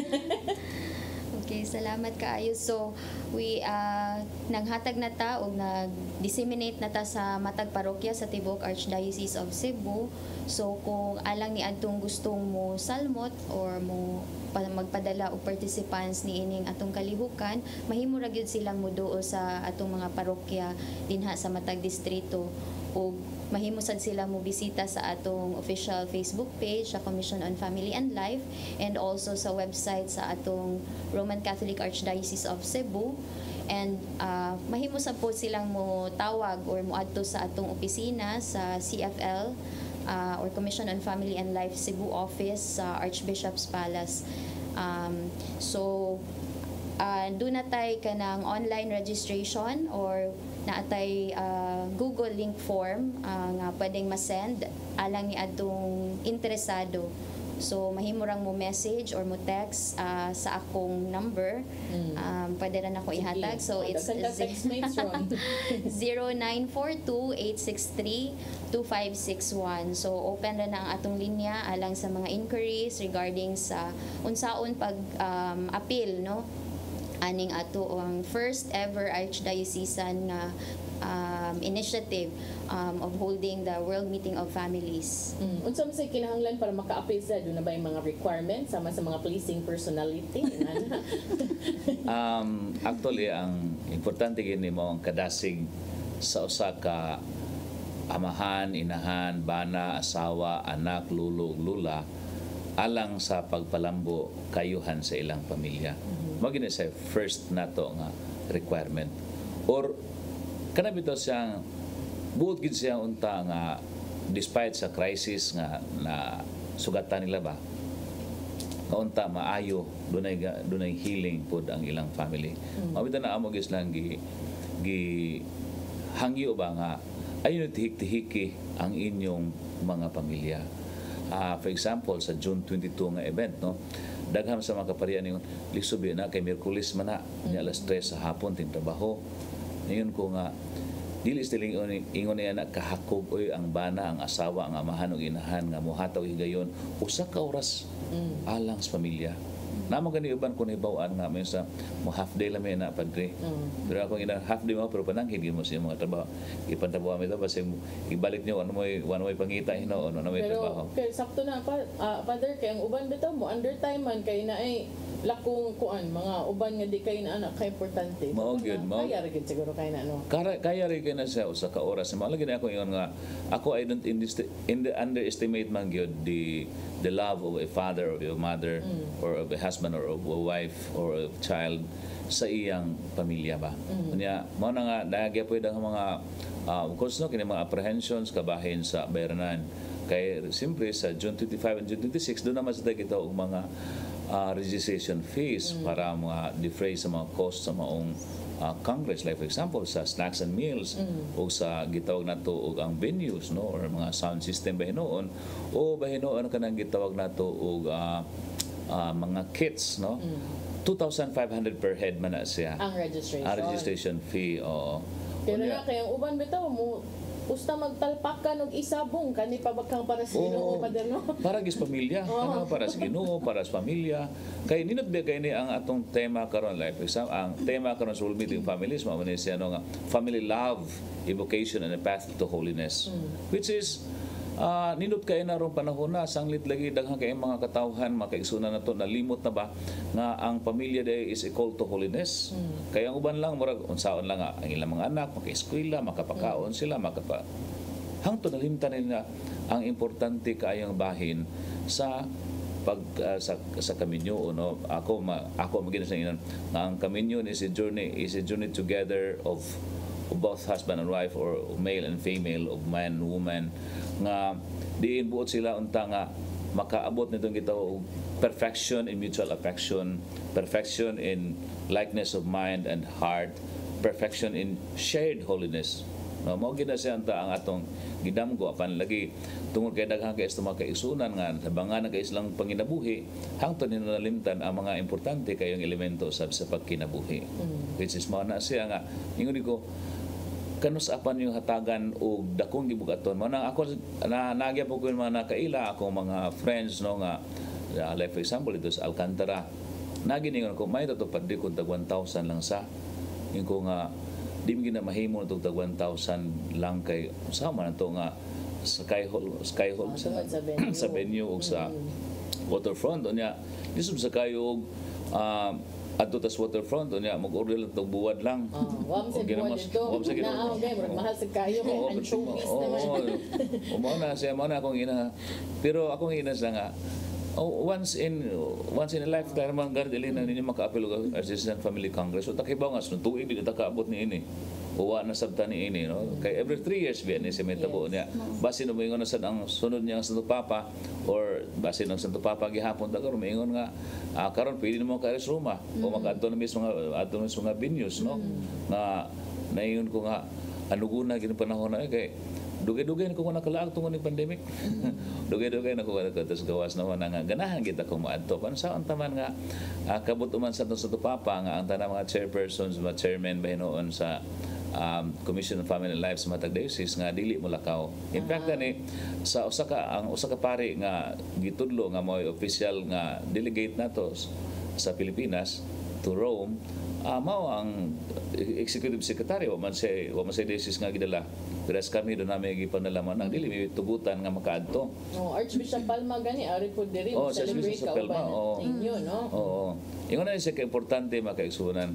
S16: Okay, salamat kaayo. So, we uh, naghatag na ta o nag-disseminate na ta sa matag parokya sa Tibuok Archdiocese of Cebu. So, kung alang ni adtong gustong mo salmot or mo magpadala og participants ni ining atong kalihukan, mahimo ra gyud silang moduo sa atong mga parokya dinha sa matag distrito o mahimo sad sila mo bisita sa atong official Facebook page sa Commission on Family and Life and also sa website sa atong Roman Catholic Archdiocese of Cebu. And uh, mahimo sad po silang mo tawag or mo adto sa atong opisina sa C F L uh, or Commission on Family and Life Cebu office sa Archbishop's Palace. Um, so uh, doon na tayo ka ng online registration or naatay uh, Google link form uh, nga pwedeng ma-send alang ni adtong interesado. So mahimo rang mo message or mo text uh, sa akong number. Mm. Um, pwede ra nako ihatag. So it's zero nine four two eight six three two five six one. So open ra na ang atong linya alang sa mga inquiries regarding sa unsaon pag um, appeal, no? Aning ato ang first ever archdiocesan na um, initiative um, of holding the World Meeting of Families.
S4: Mm. Unsa man say kinahanglan para maka-appeal sa doon na ba yung mga requirements sama sa mga policing personality?
S14: um, actually ang importante gini mo ang kadasig sa usa ka amahan, inahan, bana, asawa, anak, lulo, lula alang sa pagpalambo kayuhan sa ilang pamilya. Mm-hmm. Magina sa first nato nga requirement. Or kanabito siyang buot gid siya unta nga despite sa crisis nga na sugatan nila ba kaunta maayo dunay dunay healing pod ang ilang family. Mm-hmm. Mabita na amo gis lang gi gi hangyo ba nga ayon tihik-tihiki ang inyong mga pamilya. Uh, for example, sa June twenty-two nga event, no, dagham sa mga kaparian yung liksubi na kay Miyerkules man na, niya alas tres sa hapon, ting trabaho. Ngayon ko nga, dili stiling ingon niya na kahakog oy ang bana, ang asawa, ang amahan, ang inahan, nga muhataw higayon, usa ka oras mm. alang sa pamilya. Namo gani uban ko nahibawaan nga may sa mo half day lang may na Padre. Mm. Pero ako ina half day mo pero pananghid mo sa mga trabaho. Ipantabuha mi ta basta ibalik niyo ano mo one way pangita hino ano na may trabaho.
S4: Pero kay sakto na pa uh, Father kay ang uban bitaw mo under time man kay na ay lakong kuan mga uban nga di kay na anak kay importante.
S14: Mao gyud mo.
S4: Kaya ra gyud siguro kay na no.
S14: Kaya kaya ra gyud na sa usa ka oras. Mao lagi na ako ingon nga ako I don't in in the underestimate man gyud the the love of a father or a mother mm. or of a husband or of a wife or a child sa iyang pamilya ba. Mm. Kanya mao na nga dagya po ang mga uh, of course no kini mga apprehensions kabahin sa bayranan kay simpre sa June twenty-five and June twenty-six do naman sa kita og mga uh, registration fees mm. para mga defray sa mga costs sa maong uh, Congress, like for example sa snacks and meals mm. o sa gitawag nato og ang venues no or mga sound system bahinoon o bahinoon kanang gitawag nato og uh, uh, mga kits no mm. two thousand five hundred per head man na siya
S4: ang registration
S14: ang registration fee oo.
S4: Pero na kay ang uban bitaw mo usta magtalpakan og isabong kani pabakang para sa Ginoo pa no.
S14: Para gis pamilya,
S4: Oh.
S14: ano, para sa Ginoo, para sa pamilya. Kay ninot ba kay ni ang atong tema karon life exam, ang tema karon sa World Meeting Families mao man siya no nga family love, evocation and a path to holiness. Which is Uh, nindot kay na rong panahon na sanglit lagi daghang kay mga katawhan makaigsunan nato nalimot na ba nga ang pamilya day is a call to holiness. Mm. Kaya ang uban lang murag unsaon lang nga ang ilang mga anak maka-eskwela, makapakaon sila, makapa hangtod nalimtan nila ang importante kaayong bahin sa pag uh, sa sa kaminyo no ako ma, ako magina sa inan nga ang kaminyo is a journey is a journey together of of both husband and wife or male and female, of man and woman, nga diin buot sila unta nga makaabot nitong gitawag perfection in mutual affection, perfection in likeness of mind and heart, perfection in shared holiness. No, mao gid na siya anta ang atong gidamgo apan lagi tungod kay daghang kay sa mga kaigsunan nga tabangan kay islang panginabuhi hangtod ni nalimtan ang mga importante kayong elemento sa sa pagkinabuhi. Mm. Which is mao na siya nga ingon ko kanus apan yung hatagan og dakong gibugaton mo nang ako na nagya po ko yung mga nakaila ako mga friends no nga uh, like for example ito sa Alcantara naginingon ko may tatupad di ko tag one thousand lang sa yung ko nga di mo gina mahimo itong tag one thousand lang kay sama na to nga Sky Hall Sky Hall sa, sa venue o sa waterfront o niya lisod sa kayo uh, adto tas waterfront unya mag-order lang tog buwad lang.
S4: Oh, wam sa buwad dito. Na ang game mahal sa kayo kay anchovies naman.
S14: O mo na siya mo na akong ina. Pero akong ina sa nga oh, once in once in a lifetime man gardili na ninyo makaapil og Assistant Family Congress. So takibaw nga sun tuig di ta kaabot ni ini. Uwa na sabta ni ini no. Kay every three years biya ni si metabo niya. Base no moingon na sad ang sunod niya ang Santo Papa or base ng Santo Papa gihapon ta karon moingon nga ah, karon pwede mo ka sa Roma mm. o makaadto na mismo nga adto mismo nga venues no mm. nga naingon ko nga anuguna gid panahon na kay dugay-dugay ko na nakalaag tungod ni pandemic. Dugay-dugay na ko katas gawas naman nga ganahan kita ko maadto pan sa taman nga uh, kabut man sa Santo Papa nga ang tanang mga chairpersons mga chairman bahinoon sa um, Commission on Family and Life sa Matag Diocese nga dili mo lakaw. In fact ani sa usa ka ang usa ka pari nga gitudlo nga mo'y official nga delegate nato sa Pilipinas to Rome uh, mao ang executive secretary wa man say wa man say diocese nga gidala. Pero kami doon namin gipanalaman ang dili may tugutan nga makaadto.
S4: Oh, Archbishop Palma gani ari po diri mo celebrate ka uban inyo no.
S14: Oo. Ingon na siya ka importante makaigsunan.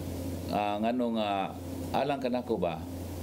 S14: Ah uh, ngano nga alang kanako ba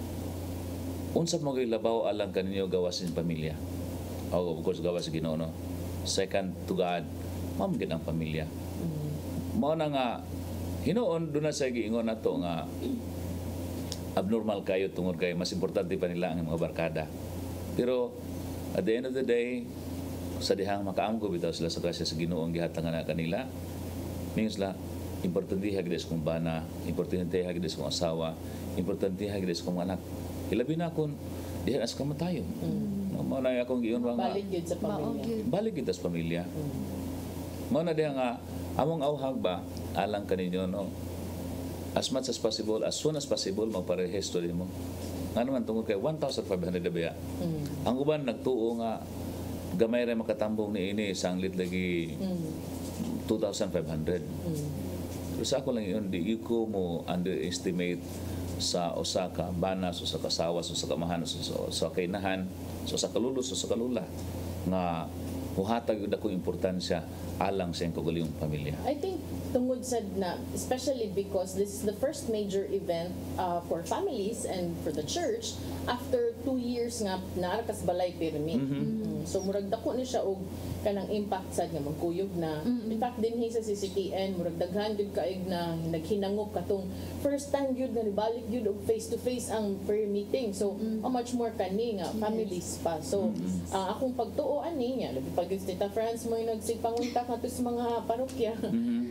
S14: unsa mo gilabaw alang kaninyo gawas sa pamilya. Oh, of course gawas sa Ginoo no. Second to God, mao gid ang pamilya. Mao na nga hinoon doon na sa giingon nato nga abnormal kayo tungod kay mas importante pa nila ang mga barkada. Pero at the end of the day, sa dihang makaamgo bitaw sila sa grasya sa Ginoo ang gihatangan na kanila. Means la importante hagid sa kong bana, importante hagid sa kong asawa, importante hagid sa kong anak. Hilabi na kon diha as kamatayon. Mm. Mao na akong giyon nga
S4: balik gid sa pamilya.
S14: Balik gid sa pamilya. Mao na diha nga among awhag ba alang kaninyo no. As much as possible, as soon as possible, magparehisto din mo. Nga naman tungkol kay one thousand five hundred na biya. Mm. Ang uban nagtuo nga gamay rin makatambong ni ini sanglit lagi mm. two thousand five hundred. Mm. Pero sa ako lang yun, di ko mo underestimate sa Osaka, banas, sa kasawa, sa kamahan, sa, sa kainahan, sa kalulo, sa kalula nga muhatag yun akong importansya alang sa kagaling pamilya.
S4: I think tungod sad na, especially because this is the first major event uh, for families and for the church after two years nga naarakas balay pirmi. Mm-hmm. Mm-hmm. So murag dako ni siya og kanang impact sad nga magkuyog na. Mm-hmm. In fact din sa C C T N murag daghan gyud kaig na naghinangop katong first time gyud na nibalik gyud og face to face ang prayer meeting. So mm-hmm. how much more kani nga families pa. So mm-hmm. uh, akong pagtuo ani nga labi pag Tita France mo nagsigpangunta kato sa mga parokya. Mm-hmm.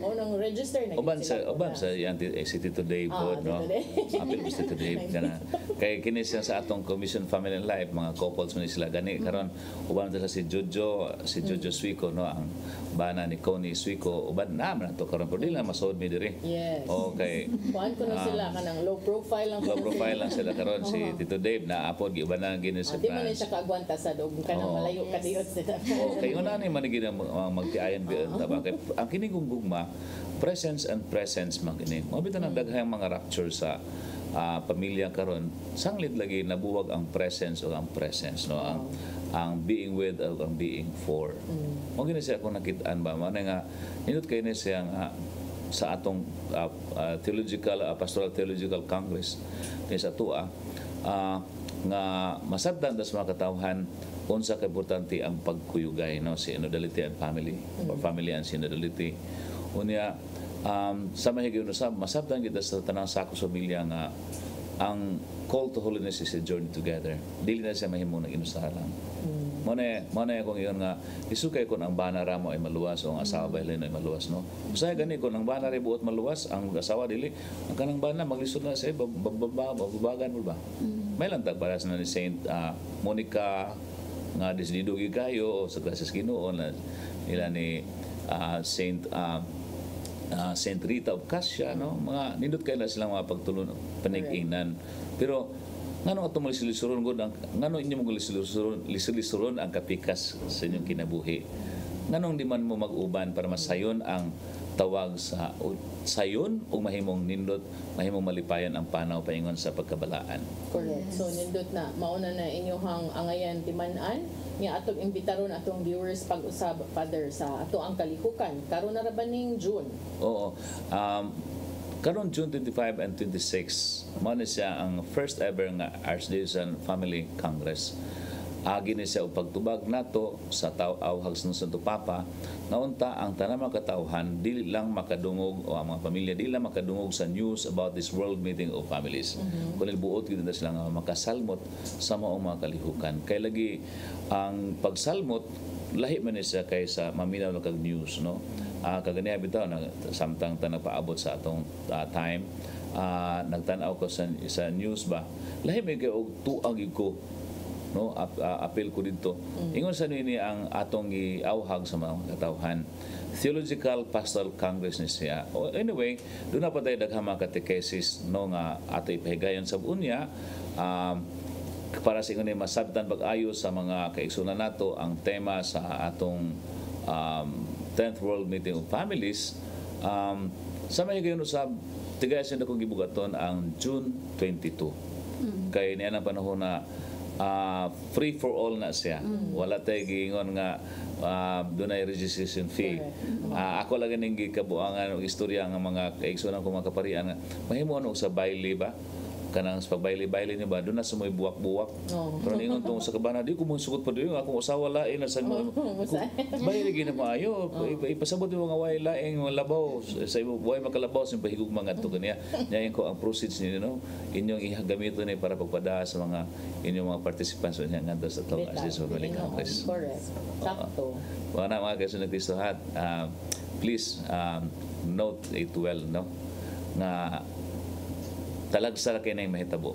S4: O nang register na
S14: Uban sa uban sa yan eh, si Tito Dave
S4: Ah,
S14: po, no.
S4: Tito Dave.
S14: Apil mo si Tito Dave kana. Kay kini siya sa atong Commission Family and Life mga couples man sila gani karon uban ta si Jojo, si Jojo Suico no ang bana ni Connie Suico uban na man to karon pero di lang masod mi diri.
S4: Yes.
S14: Okay.
S4: Kuan ko na
S14: Ah.
S4: sila kanang low profile lang.
S14: Low profile lang sila karon si Tito Dave na apod giuban na gini sa
S4: Di man
S14: France.
S4: siya kaagwanta sa dog kanang
S14: Oo.
S4: malayo ka diot sila.
S14: Okay, una ni man gina magtiayan bi ta ba kay ang kini gugma presence and presence man kini. Mo bitan ang daghang mga rupture sa ah, pamilya karon sanglit lagi nabuwag ang presence o ang presence no ang ang being with o ang being for. Mo gini siya kung nakit-an ba man nga inut kay ni siya nga sa atong uh, uh, theological uh, pastoral theological congress ni sa tua uh, nga masabtan sa mga katawhan unsa ka importante ang pagkuyugay no synodality and family or family and synodality unya um, sa mahigayon usab masabtan kita sa tanang sako sa pamilya nga ang call to holiness is a journey together dili na siya mahimo ng inusahan lang mo na mo na kung iyon nga isukay kon ang bana ra mo ay maluwas o ang asawa ba ay maluwas no usay gani kon ang bana ra buot maluwas ang asawa dili ang kanang bana maglisod na sa babagan mo ba may lang tagparas na ni Saint uh, Monica nga disdido gyud kayo sa klases Ginoo na ila ni uh, Saint uh, uh, Saint Rita of Cassia no mga nindot kay na silang mga pagtulon panig-ingnan pero ngano ato mo lisulisuron gud ang ngano inyo mo lisulisuron lisulisuron ang kapikas sa inyong kinabuhi nganong di man mo mag-uban para masayon ang tawag sa o, sayon o mahimong nindot mahimong malipayan ang panaw paingon sa pagkabalaan.
S4: Correct. So nindot na mauna na inyong angayan timan-an nga atong imbitaron atong viewers pag-usab Father sa ato ang kalihukan karon na ra ba ning June?
S14: Oo. Um, karon June twenty-five and twenty-six mao na siya ang first ever nga Archdiocesan Family Congress. Agi ni siya og pagtubag nato sa tawhag sa Santo Papa naunta ang tanang mga katawhan dili lang makadungog o ang mga pamilya dili lang makadungog sa news about this world meeting of families mm-hmm. kundi buot gid na sila nga makasalmot sa maong mga kalihukan kay lagi ang pagsalmot lahi man ni siya kaysa maminaw na kag news no uh, kaganiya bitaw na samtang ta nagpaabot sa atong uh, time uh, nagtan-aw ko sa, sa news ba lahi may kay og tuang ko no ap, uh, apel ko dito mm. ingon sa nini ang atong giawhag sa mga katawhan theological pastoral congress ni siya oh, anyway doon na pa tayo daghang mga catechesis no nga ato ipahigayon sa unya um, para sa ingon masabtan pag-ayo sa mga kaigsunan nato ang tema sa atong um, tenth World Meeting of Families um, sa may gayon usab tigayon na kong gibugaton ang June twenty-two mm. kay niya na panahon na Uh, free for all na siya. Mm. Wala tayo giingon nga uh, doon ay registration fee. Uh, ako lang ganing gikabuangan og istorya ng mga kaigsunan ko mga kaparian. Mahimo ano sa baile ba? Kanang sa pagbaile-baile niya ba doon na sa may buwak-buwak. Oh. Pero ningon tong sa kabana di ko mo sugot pa doon akong usawa lain na sa mo. Baile gina maayo. Ipasabot yung mga way laing labaw sa way makalabaw sa pahigug mga to kaniya. Nyayin ko ang proceeds niyo no. Inyong ihagamiton ni para pagpada sa mga inyong mga participants niya ngadto sa tong Assist Family Congress.
S4: Correct. Sakto.
S14: Wala mga kaisunod Kristo hat. Uh, please um, note it well no. Na talagsa kay na yung mahitabo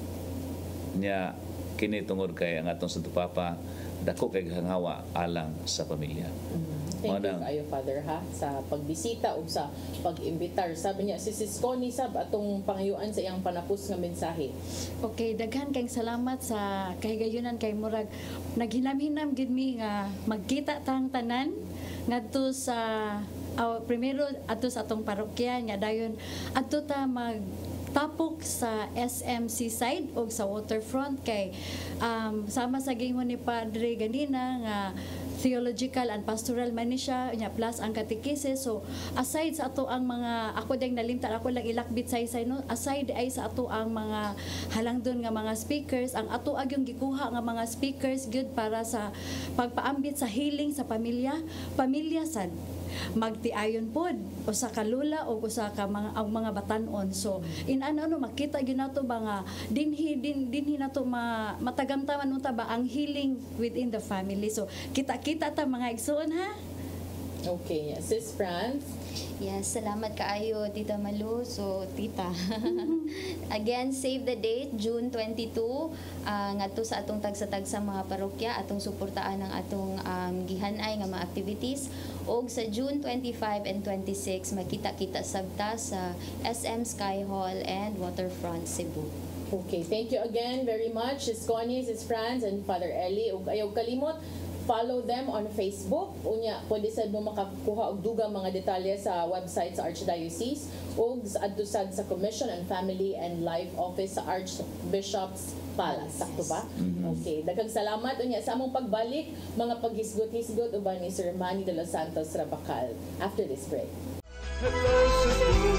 S14: niya kini tungod kay ang atong Santo Papa dako kay hangawa alang sa pamilya.
S4: Mm-hmm. Thank Manang, you kayo Father ha sa pagbisita o sa pag-imbitar. Sabi niya si Sis Connie sab atong pangayuan sa iyang panapos nga mensahe.
S15: Okay, daghan kayong salamat sa kahigayunan kay murag naghinam-hinam gid mi nga magkita tang tanan ngadto sa uh, primero adto sa atong parokya nga dayon adto ta mag tapok sa S M C side o sa waterfront kay um, sama sa gingon ni Padre ganina nga theological and pastoral man ni siya nya plus ang catechesis so aside sa ato ang mga ako ding nalimtan ako lang ilakbit say-say no aside ay sa ato ang mga halangdon nga mga speakers ang ato ag yung gikuha nga mga speakers good para sa pagpaambit sa healing sa pamilya pamilya sad magtiayon pod o sa kalula o sa ka mga ang mga batanon so in ano ano makita gyud nato ba nga dinhi din dinhi nato ma, matagamtaman unta ba ang healing within the family so kita kita ta mga igsoon ha
S4: Okay, yeah. Sis Franz?
S16: Yes, salamat kaayo, Tita Malu. So, Tita. Again, save the date, June twenty-two. Uh, ngadto sa atong tagsa-tagsa mga parokya, atong suportaan ng atong um, gihanay nga mga activities. Og sa June twenty-five and twenty-six, makita-kita sabta sa S M Sky Hall and Waterfront Cebu.
S4: Okay, thank you again very much, Sis Connie, Sis Franz, and Father Eli. Ug ayaw kalimot, follow them on Facebook. Unya, pwede sad mo makakuha og dugang mga detalye sa website sa Archdiocese ug adto sad sa Commission on Family and Life Office sa Archbishop's Palace. Sakto ba? Mm-hmm. Okay, daghang salamat unya sa among pagbalik, mga paghisgot-hisgot uban ni Sir Manny de los Santos Rabacal after this break.
S2: Hello Cebu,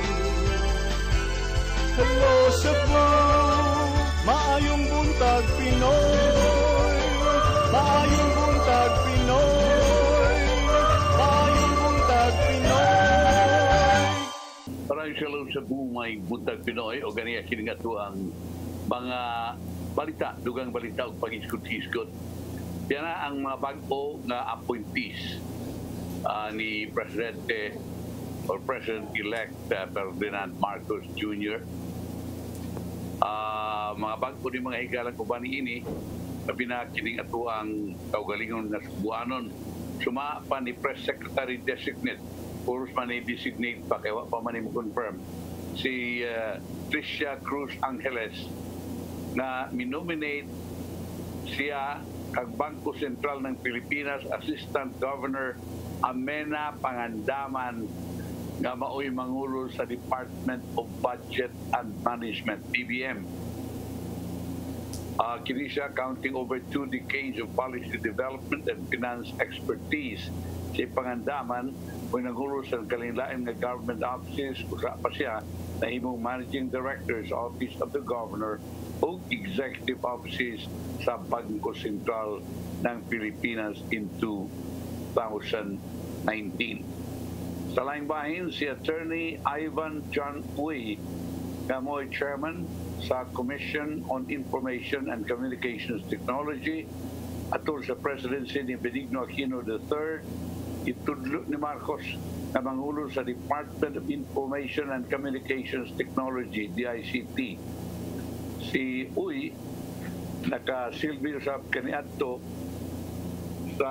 S2: hello Cebu, maayong buntag Pinoy, maayong buntag Pinoy, maayong buntag Pinoy.
S3: Maraming shalom sa buong buntag Pinoy o ganiya kini nga ang mga balita, dugang balita o pag-iskot-iskot. Yan na ang mga bago nga appointees uh, ni Presidente or President-elect uh, Ferdinand Marcos Junior Uh, mga bago ni mga higalang kubani ini sabi na kining ato ang kaugalingon nga Cebuanon suma pa ni Press Secretary Designate puros man ni designate pa kaya pa man mo confirm si uh, Tricia Cruz Angeles na minominate siya kag Bangko Sentral ng Pilipinas Assistant Governor Amena Pangandaman nga maoy mangulo sa Department of Budget and Management, D B M. Uh, kini siya counting over two decades of policy development and finance expertise. Si Pangandaman, kung nangulo sa kalilain ng government offices, usa pa siya na himong Managing Director sa Office of the Governor o Executive Offices sa Bangko Sentral ng Pilipinas in two thousand nineteen. Sa laing bahin, si Attorney Ivan John Uy, na mo'y Chairman sa Commission on Information and Communications Technology atol sa presidency ni Benigno Aquino the third, itudlo ni Marcos na mangulo sa Department of Information and Communications Technology, D I C T. Si Uy, nakasilbi sa kaniadto sa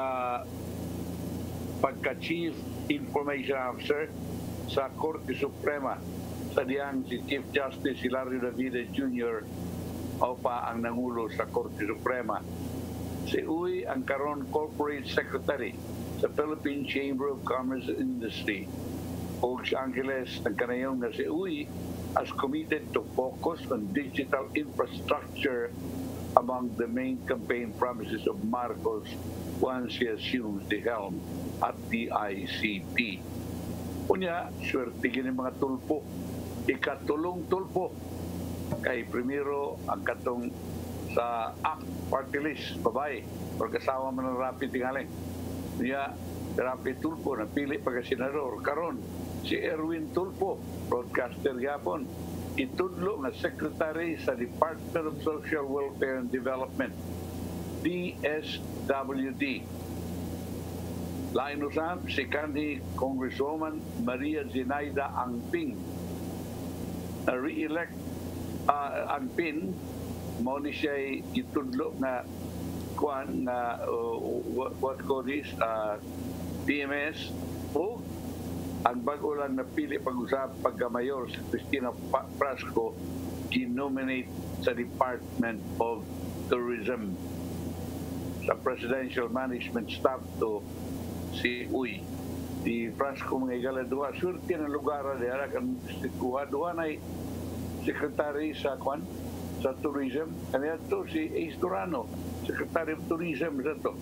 S3: pagka-Chief Information Officer sa Korte Suprema sa diyang si Chief Justice Hilario Davide Junior o pa ang nangulo sa Korte Suprema. Si Uy ang karon Corporate Secretary sa Philippine Chamber of Commerce and Industry. O sa Angeles, nagkanayong na si Uy as committed to focus on digital infrastructure among the main campaign promises of Marcos once he assumes the helm at D I C T. Unya, swerte gini mga tulpo. Ikatulong tulpo. Kay primero, ang katong sa A C T Party List, babae, or kasawa man ng Rapi tingaling. Unya, Rapi Tulpo, napili pagka-senador. Karon, si Erwin Tulpo, broadcaster yapon, itudlo nga Secretary sa Department of Social Welfare and Development, D S W D. Lain usab si kanhi Congresswoman Maria Zenaida Angping na re-elect uh, Angping mo ni siya itudlo na kuan na uh, what, what call this uh, P M S o ang bago lang napili pag-usap pagka-mayor si Cristina Prasco ginominate sa Department of Tourism sa Presidential Management Staff to si Uy. Di Prasco mga igaladua, surti ng lugar na kan kuha doon ay Secretary sa kwan sa Tourism. Kanya to si Ace Durano, Secretary of Tourism sa to.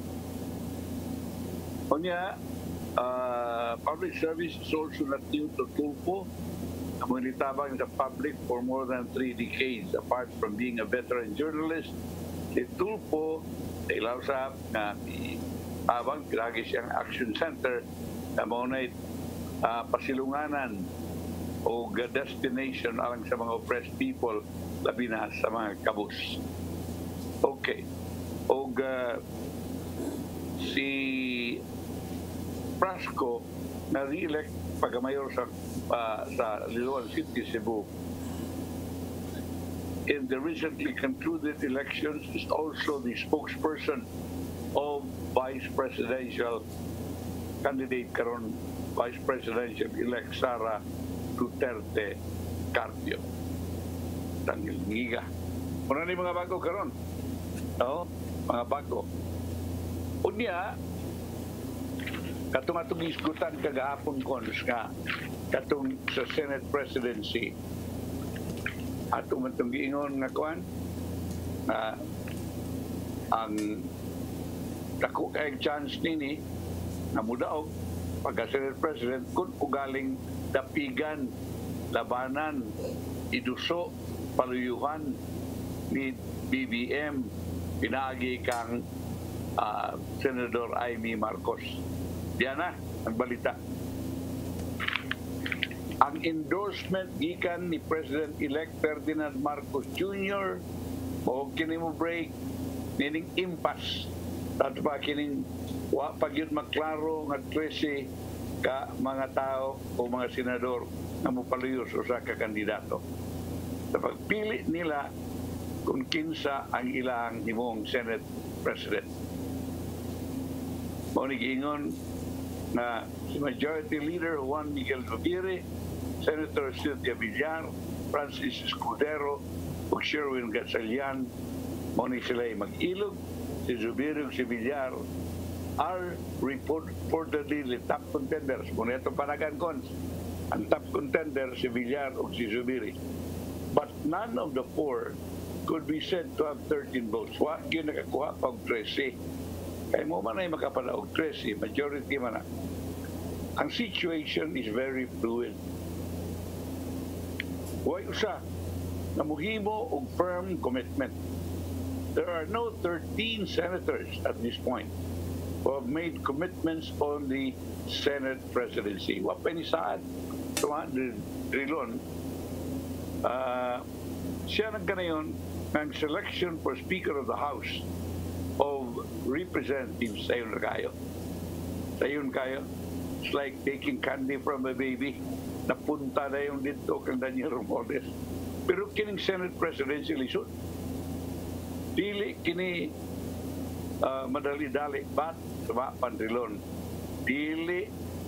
S3: Kanya, uh, public service is also not new to Tulpo. Namunitabang sa public for more than three decades. Apart from being a veteran journalist, si Tulpo, ilaw sa na habang lagi siyang action center na maunay uh, pasilunganan o destination alang sa mga oppressed people labi na sa mga kabus. Okay. O uh, si Frasco na re-elect pagkamayor sa uh, sa Liloan City, Cebu. In the recently concluded elections, is also the spokesperson of Vice Presidential candidate karon Vice Presidential-elect Sara Duterte Carpio. Tangil ngiga. Muna ni mga bago karon. No? Mga bago. Unya, katong atong isgutan kagahapon kons nga katong sa Senate presidency atong matong giingon nga kuan uh, ang dako kay chance nini na mudaog pagka Senate President kung ugaling dapigan, labanan, iduso, paluyuhan ni B B M pinaagi kang uh, Senador Amy Marcos. Diyan na ang balita. Ang endorsement gikan ni President-elect Ferdinand Marcos Junior o kini mo break meaning impasse at pa kining wa pag yun maklaro nga trese ka mga tao o mga senador na mupaluyos o sa kakandidato. Sa pagpili nila kung kinsa ang ilang himong Senate President. Mao ni giingon na si Majority Leader Juan Miguel Zubiri, Senator Cynthia Villar, Francis Escudero, ug Sherwin Gatchalian, mao ni sila mag-ilog. Si Zubiri ug si Villar are reportedly the top contenders. Muna itong panagan cons. Ang top contender si Villar ug si Zubiri. But none of the four could be said to have thirteen votes. Wa yun nakakuha pa og thirteen. Kaya mo man ay makapala og thirteen, majority man na. Ang situation is very fluid. Way usa na muhimo og firm commitment. There are no thirteen senators at this point who have made commitments on the Senate presidency. Wa pa ni saad Drilon, uh, siya nagkanayon ng selection for Speaker of the House of Representatives sa yun kayo. Sa yun kayo, it's like taking candy from a baby. Napunta na yung dito kang Daniel Romualdez. Pero kining Senate presidential issue, dili kini uh, madali-dali bat sa pandrilon. Dili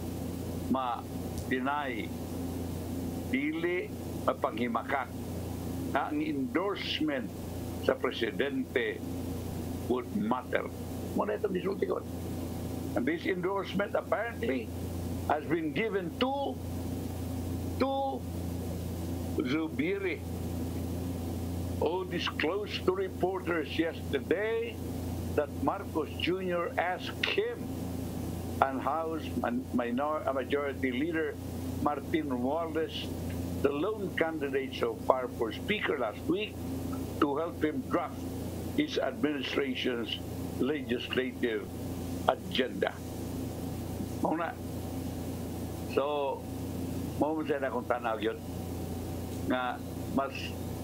S3: ma-deny, dili mapanghimakak na ang endorsement sa presidente would matter. Muna itong disulti ko. And this endorsement apparently has been given to to Zubiri, who disclosed to reporters yesterday that Marcos Junior asked him and House minor, Majority Leader Martin Romualdez, the lone candidate so far for Speaker last week, to help him draft his administration's legislative agenda. Muna. So, mo sa na kung tanaw yun nga mas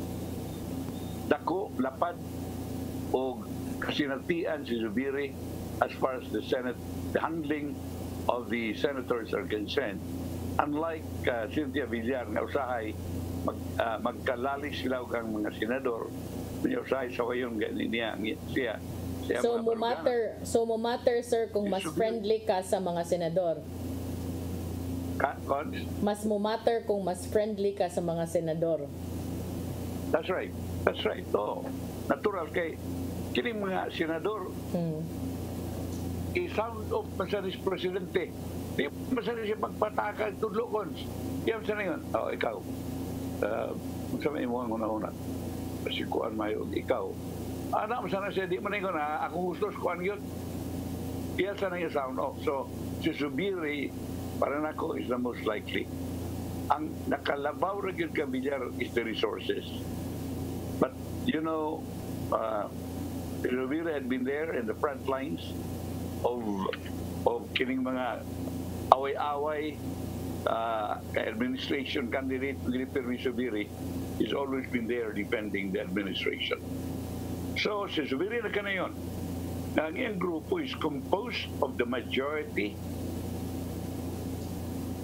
S3: dako, lapad o kasinatian si Zubiri as far as the Senate, the handling of the senators are concerned. Unlike uh, Cynthia Villar nga usahay mag, uh, magkalali sila ang mga senador, may usahay sa kayong niya siya. siya
S4: so mo matter, so mo matter sir kung mas friendly ka sa mga senador. Mas mo matter kung mas friendly ka sa mga senador.
S3: That's right. That's right. Oh, natural kay kini mga senador. Hmm. I-sound off masaris presidente. Di masaris siya magpatakag tudlokon. Yan sa ngayon. Oh, ikaw. Uh, Magsama mo ang una-una. Kasi kuan mayo ikaw. Ana masana siya di man ingon na ako gusto kuan gyud. Yan sa ngayon sound off. So si Zubiri para nako is the most likely. Ang nakalabaw ra gyud ka Villar is the resources. But you know, uh, Zubiri had been there in the front lines of of kining mga away-away uh, administration candidate Felipe Zubiri has always been there defending the administration. So si Zubiri na kanayon, ang iyang grupo is composed of the majority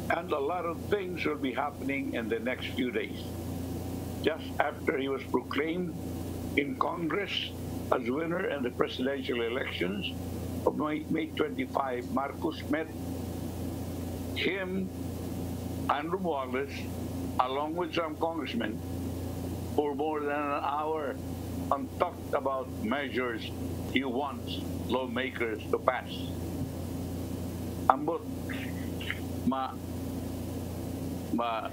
S17: And a lot of things will be happening in the next few days. Just after he was proclaimed in Congress as winner in the presidential elections of May twenty-fifth, Marcos met him and Romualdez, along with some congressmen, for more than an hour and talked about measures he wants lawmakers to pass. Ambot ma ma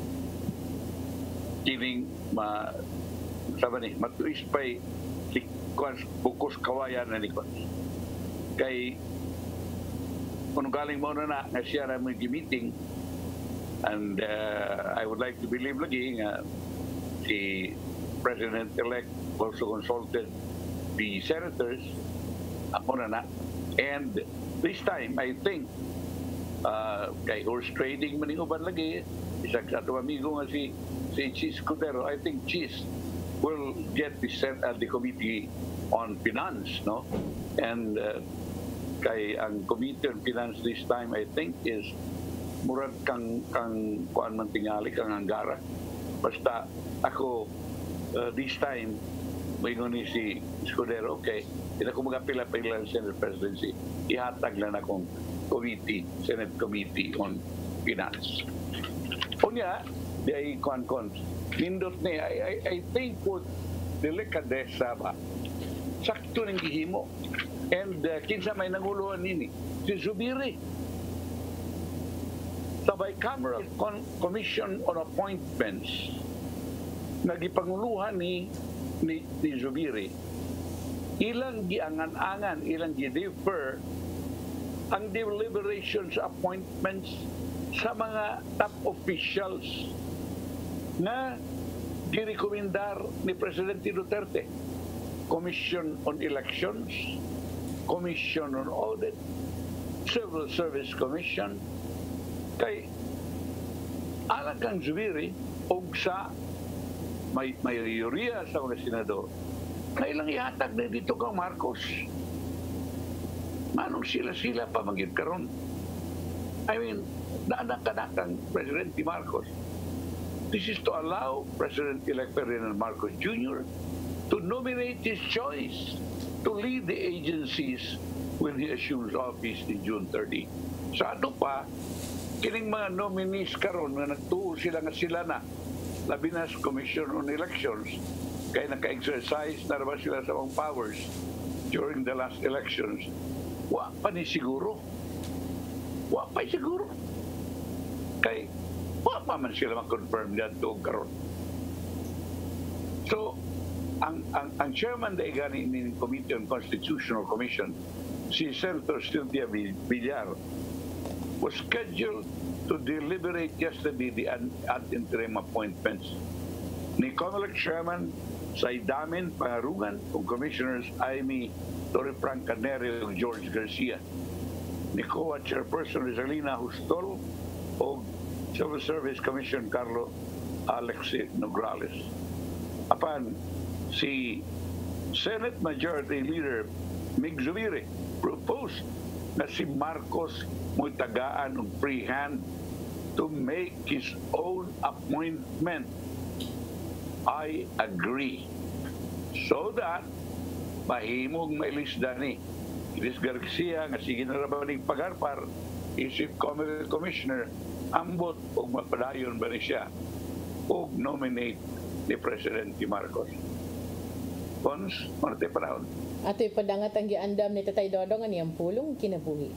S17: kining ma sabi ni matuis pa'y likwas bukos kawayan na likwas kay kung galing mo na na nga siya na may meeting and uh, I would like to believe lagi nga si President-elect also consulted the senators ako na na and this time I think uh, kay horse trading maninguban lagi isang sa itong amigo nga si si Cheese Cordero, I think Cheese will get the, uh, the committee on finance, no? And uh, kay ang committee on finance this time I think is murag kang kang kuan man tingali kang Angara. Basta ako uh, this time may ni si Escudero, okay, hindi ako magapila-pila ng Senate Presidency. Ihatag lang akong committee, Senate Committee on Finance. Unya, di ay kuan-kuan. Nindot ni, I, I, I think po, delikadesa ba? Sakto ng gihimo. And uh, kinsa may nanguluhan nini? Si Zubiri. Sa Bicameral Commission on Appointments, nagipanguluhan ni ni, ni Zubiri, ilang giangan-angan, ilang gi-defer ang deliberations appointments sa mga top officials na direkomendar ni Presidente Duterte. Commission on Elections, Commission on Audit, Civil Service Commission, kay alang kang Zubiri o sa may mayoriya sa mga senador, kailang ihatag na dito kang Marcos. Manong sila-sila pa magiging karon. I mean, naanak-anakang Presidente Marcos. This is to allow President-elect Ferdinand Marcos Junior to nominate his choice to lead the agencies when he assumes office in June thirtieth. Sa ato pa, kining mga nominees karon nga nagtuo sila nga sila na labi na sa Commission on Elections kaya naka-exercise na naman sila sa mga powers during the last elections. Wa pa ni siguro. Wa pa siguro. Kay wa pa man sila ma-confirm dito karon. So, ang, ang, ang chairman da igani ng Committee on Constitutional Commission, si Senator Cynthia Villar, was scheduled to deliberate yesterday the ad interim appointments ni COMELEC Chairman Saidamin Pangarungan o Commissioners Amy Torrefranca Nerio ug George Garcia, ni C O A Chairperson Rizalina Hustol o Civil Service Commission Carlo Alexi Nograles. Apan si Senate Majority Leader Mig Zubiri proposed na si Marcos mo'y tagaan ng free hand to make his own appointment. I agree. So that mahimong mailisda ni Iris Garcia nga sige na rabaning pagarpar isip Commonwealth Commissioner ambot o mapadayon ba ni siya o nominate ni Presidente Marcos. Pons, manatay panahon.
S4: Ato'y padangat ang giandam ni Tatay Dodong ang iyang pulong kinabuhi.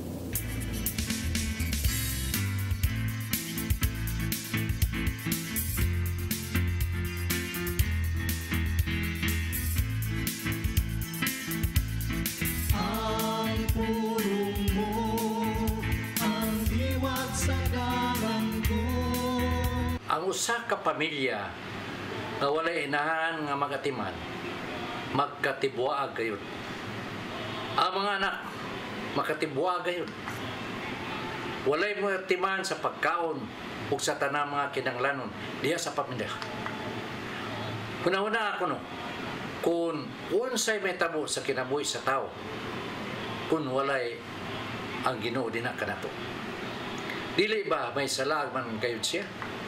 S18: Ang pulong mo, ang diwag sa dalan ko.
S19: Ang usa ka pamilya na walay inahan nga magatiman, magkatibuag gayon. Ang mga anak, makatibuag gayon. Walay mo timan sa pagkaon o sa tanang mga kinanglanon diya sa pamilya. Una-una ako no, kung unsay may tabo sa kinabuhi sa tao, kung walay ang Ginoo din na kanato. Dili ba may salag man kayo siya?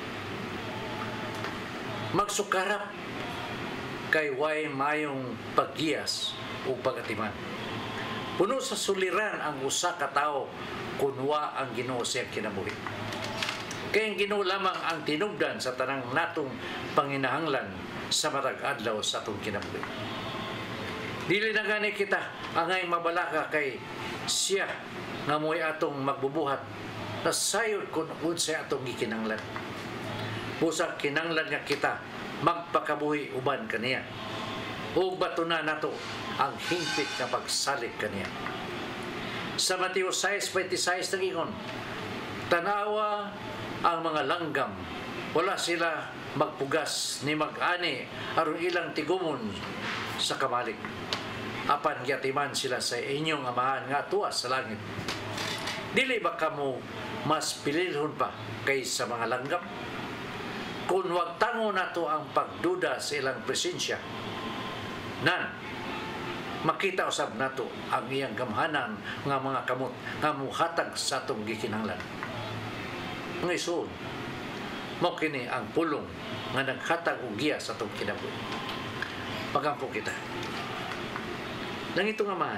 S19: Magsukarap kay way mayong paggiyas o pagatiman. Puno sa suliran ang usa ka tawo kunwa ang Ginoo siya kinabuhi. Kaya ang Ginoo lamang ang tinubdan sa tanang natong panginahanglan sa matag adlaw sa atong kinabuhi. Dili na gani kita angay mabalaka kay siya nga mo'y atong magbubuhat na sayod kung unsay atong gikinanglan. Busa kinanglan nga kita magpakabuhi uban kaniya. Ug batuna nato ang hingpit nga pagsalig kaniya. Sa Mateo six twenty-six nagingon, tanawa ang mga langgam, wala sila magpugas ni mag-ani aron ilang tigumon sa kamalig. Apan yatiman sila sa inyong amahan nga tuwas sa langit. Dili ba kamo mas pililhon pa kaysa mga langgam? Kung wag tango nato ang pagduda sa ilang presensya, nan makita usab nato ang iyang gamhanan nga mga kamot nga muhatag sa atong gikinahanglan. Nga isuon, mo kini ang pulong nga naghatag og giya sa atong kinabuhi. Pagampo kita. Nang itong amahan,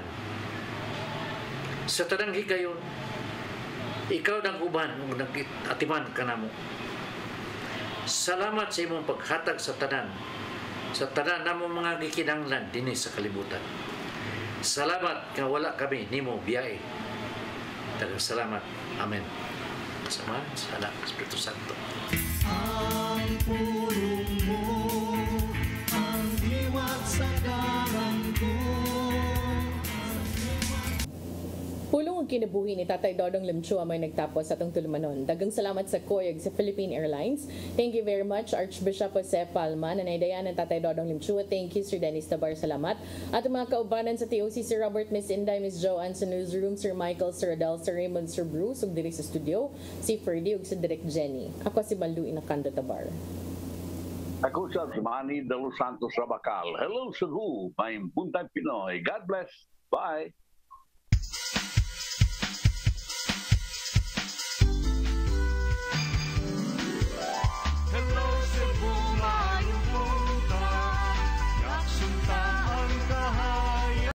S19: sa tanang higayon, ikaw nang uban ug nag-atiman ka namo. Salamat sa imong paghatag sa tanan, sa tanan namo mga gikinahanglan dinhi sa kalibutan. Salamat nga wala kami nimo biyahe. Daghang salamat. Amen. Sama sa Anak Espiritu Santo.
S18: Ang pulong mo, ang diwat sa dalan ko.
S4: Pulong ang kinabuhi ni Tatay Dodong Limchua may nagtapos sa atong tulumanon. Dagang salamat sa Koyog sa Philippine Airlines. Thank you very much Archbishop Jose Palma, nanaydayan ng Tatay Dodong Limchua. Thank you Sir Dennis Tabar, salamat. At mga kaubanan sa T O C, Sir Robert, Miss Inday, Miss Joanne sa newsroom, Sir Michael, Sir Adel, Sir Raymond, Sir Bruce, ug diri sa studio, si Ferdy ug si Direk Jenny. Ako si Malu Inakando Tabar.
S3: Ako sa Manny de los Santos Rabacal. Hello Cebu, may Buntag Pinoy. God bless. Bye.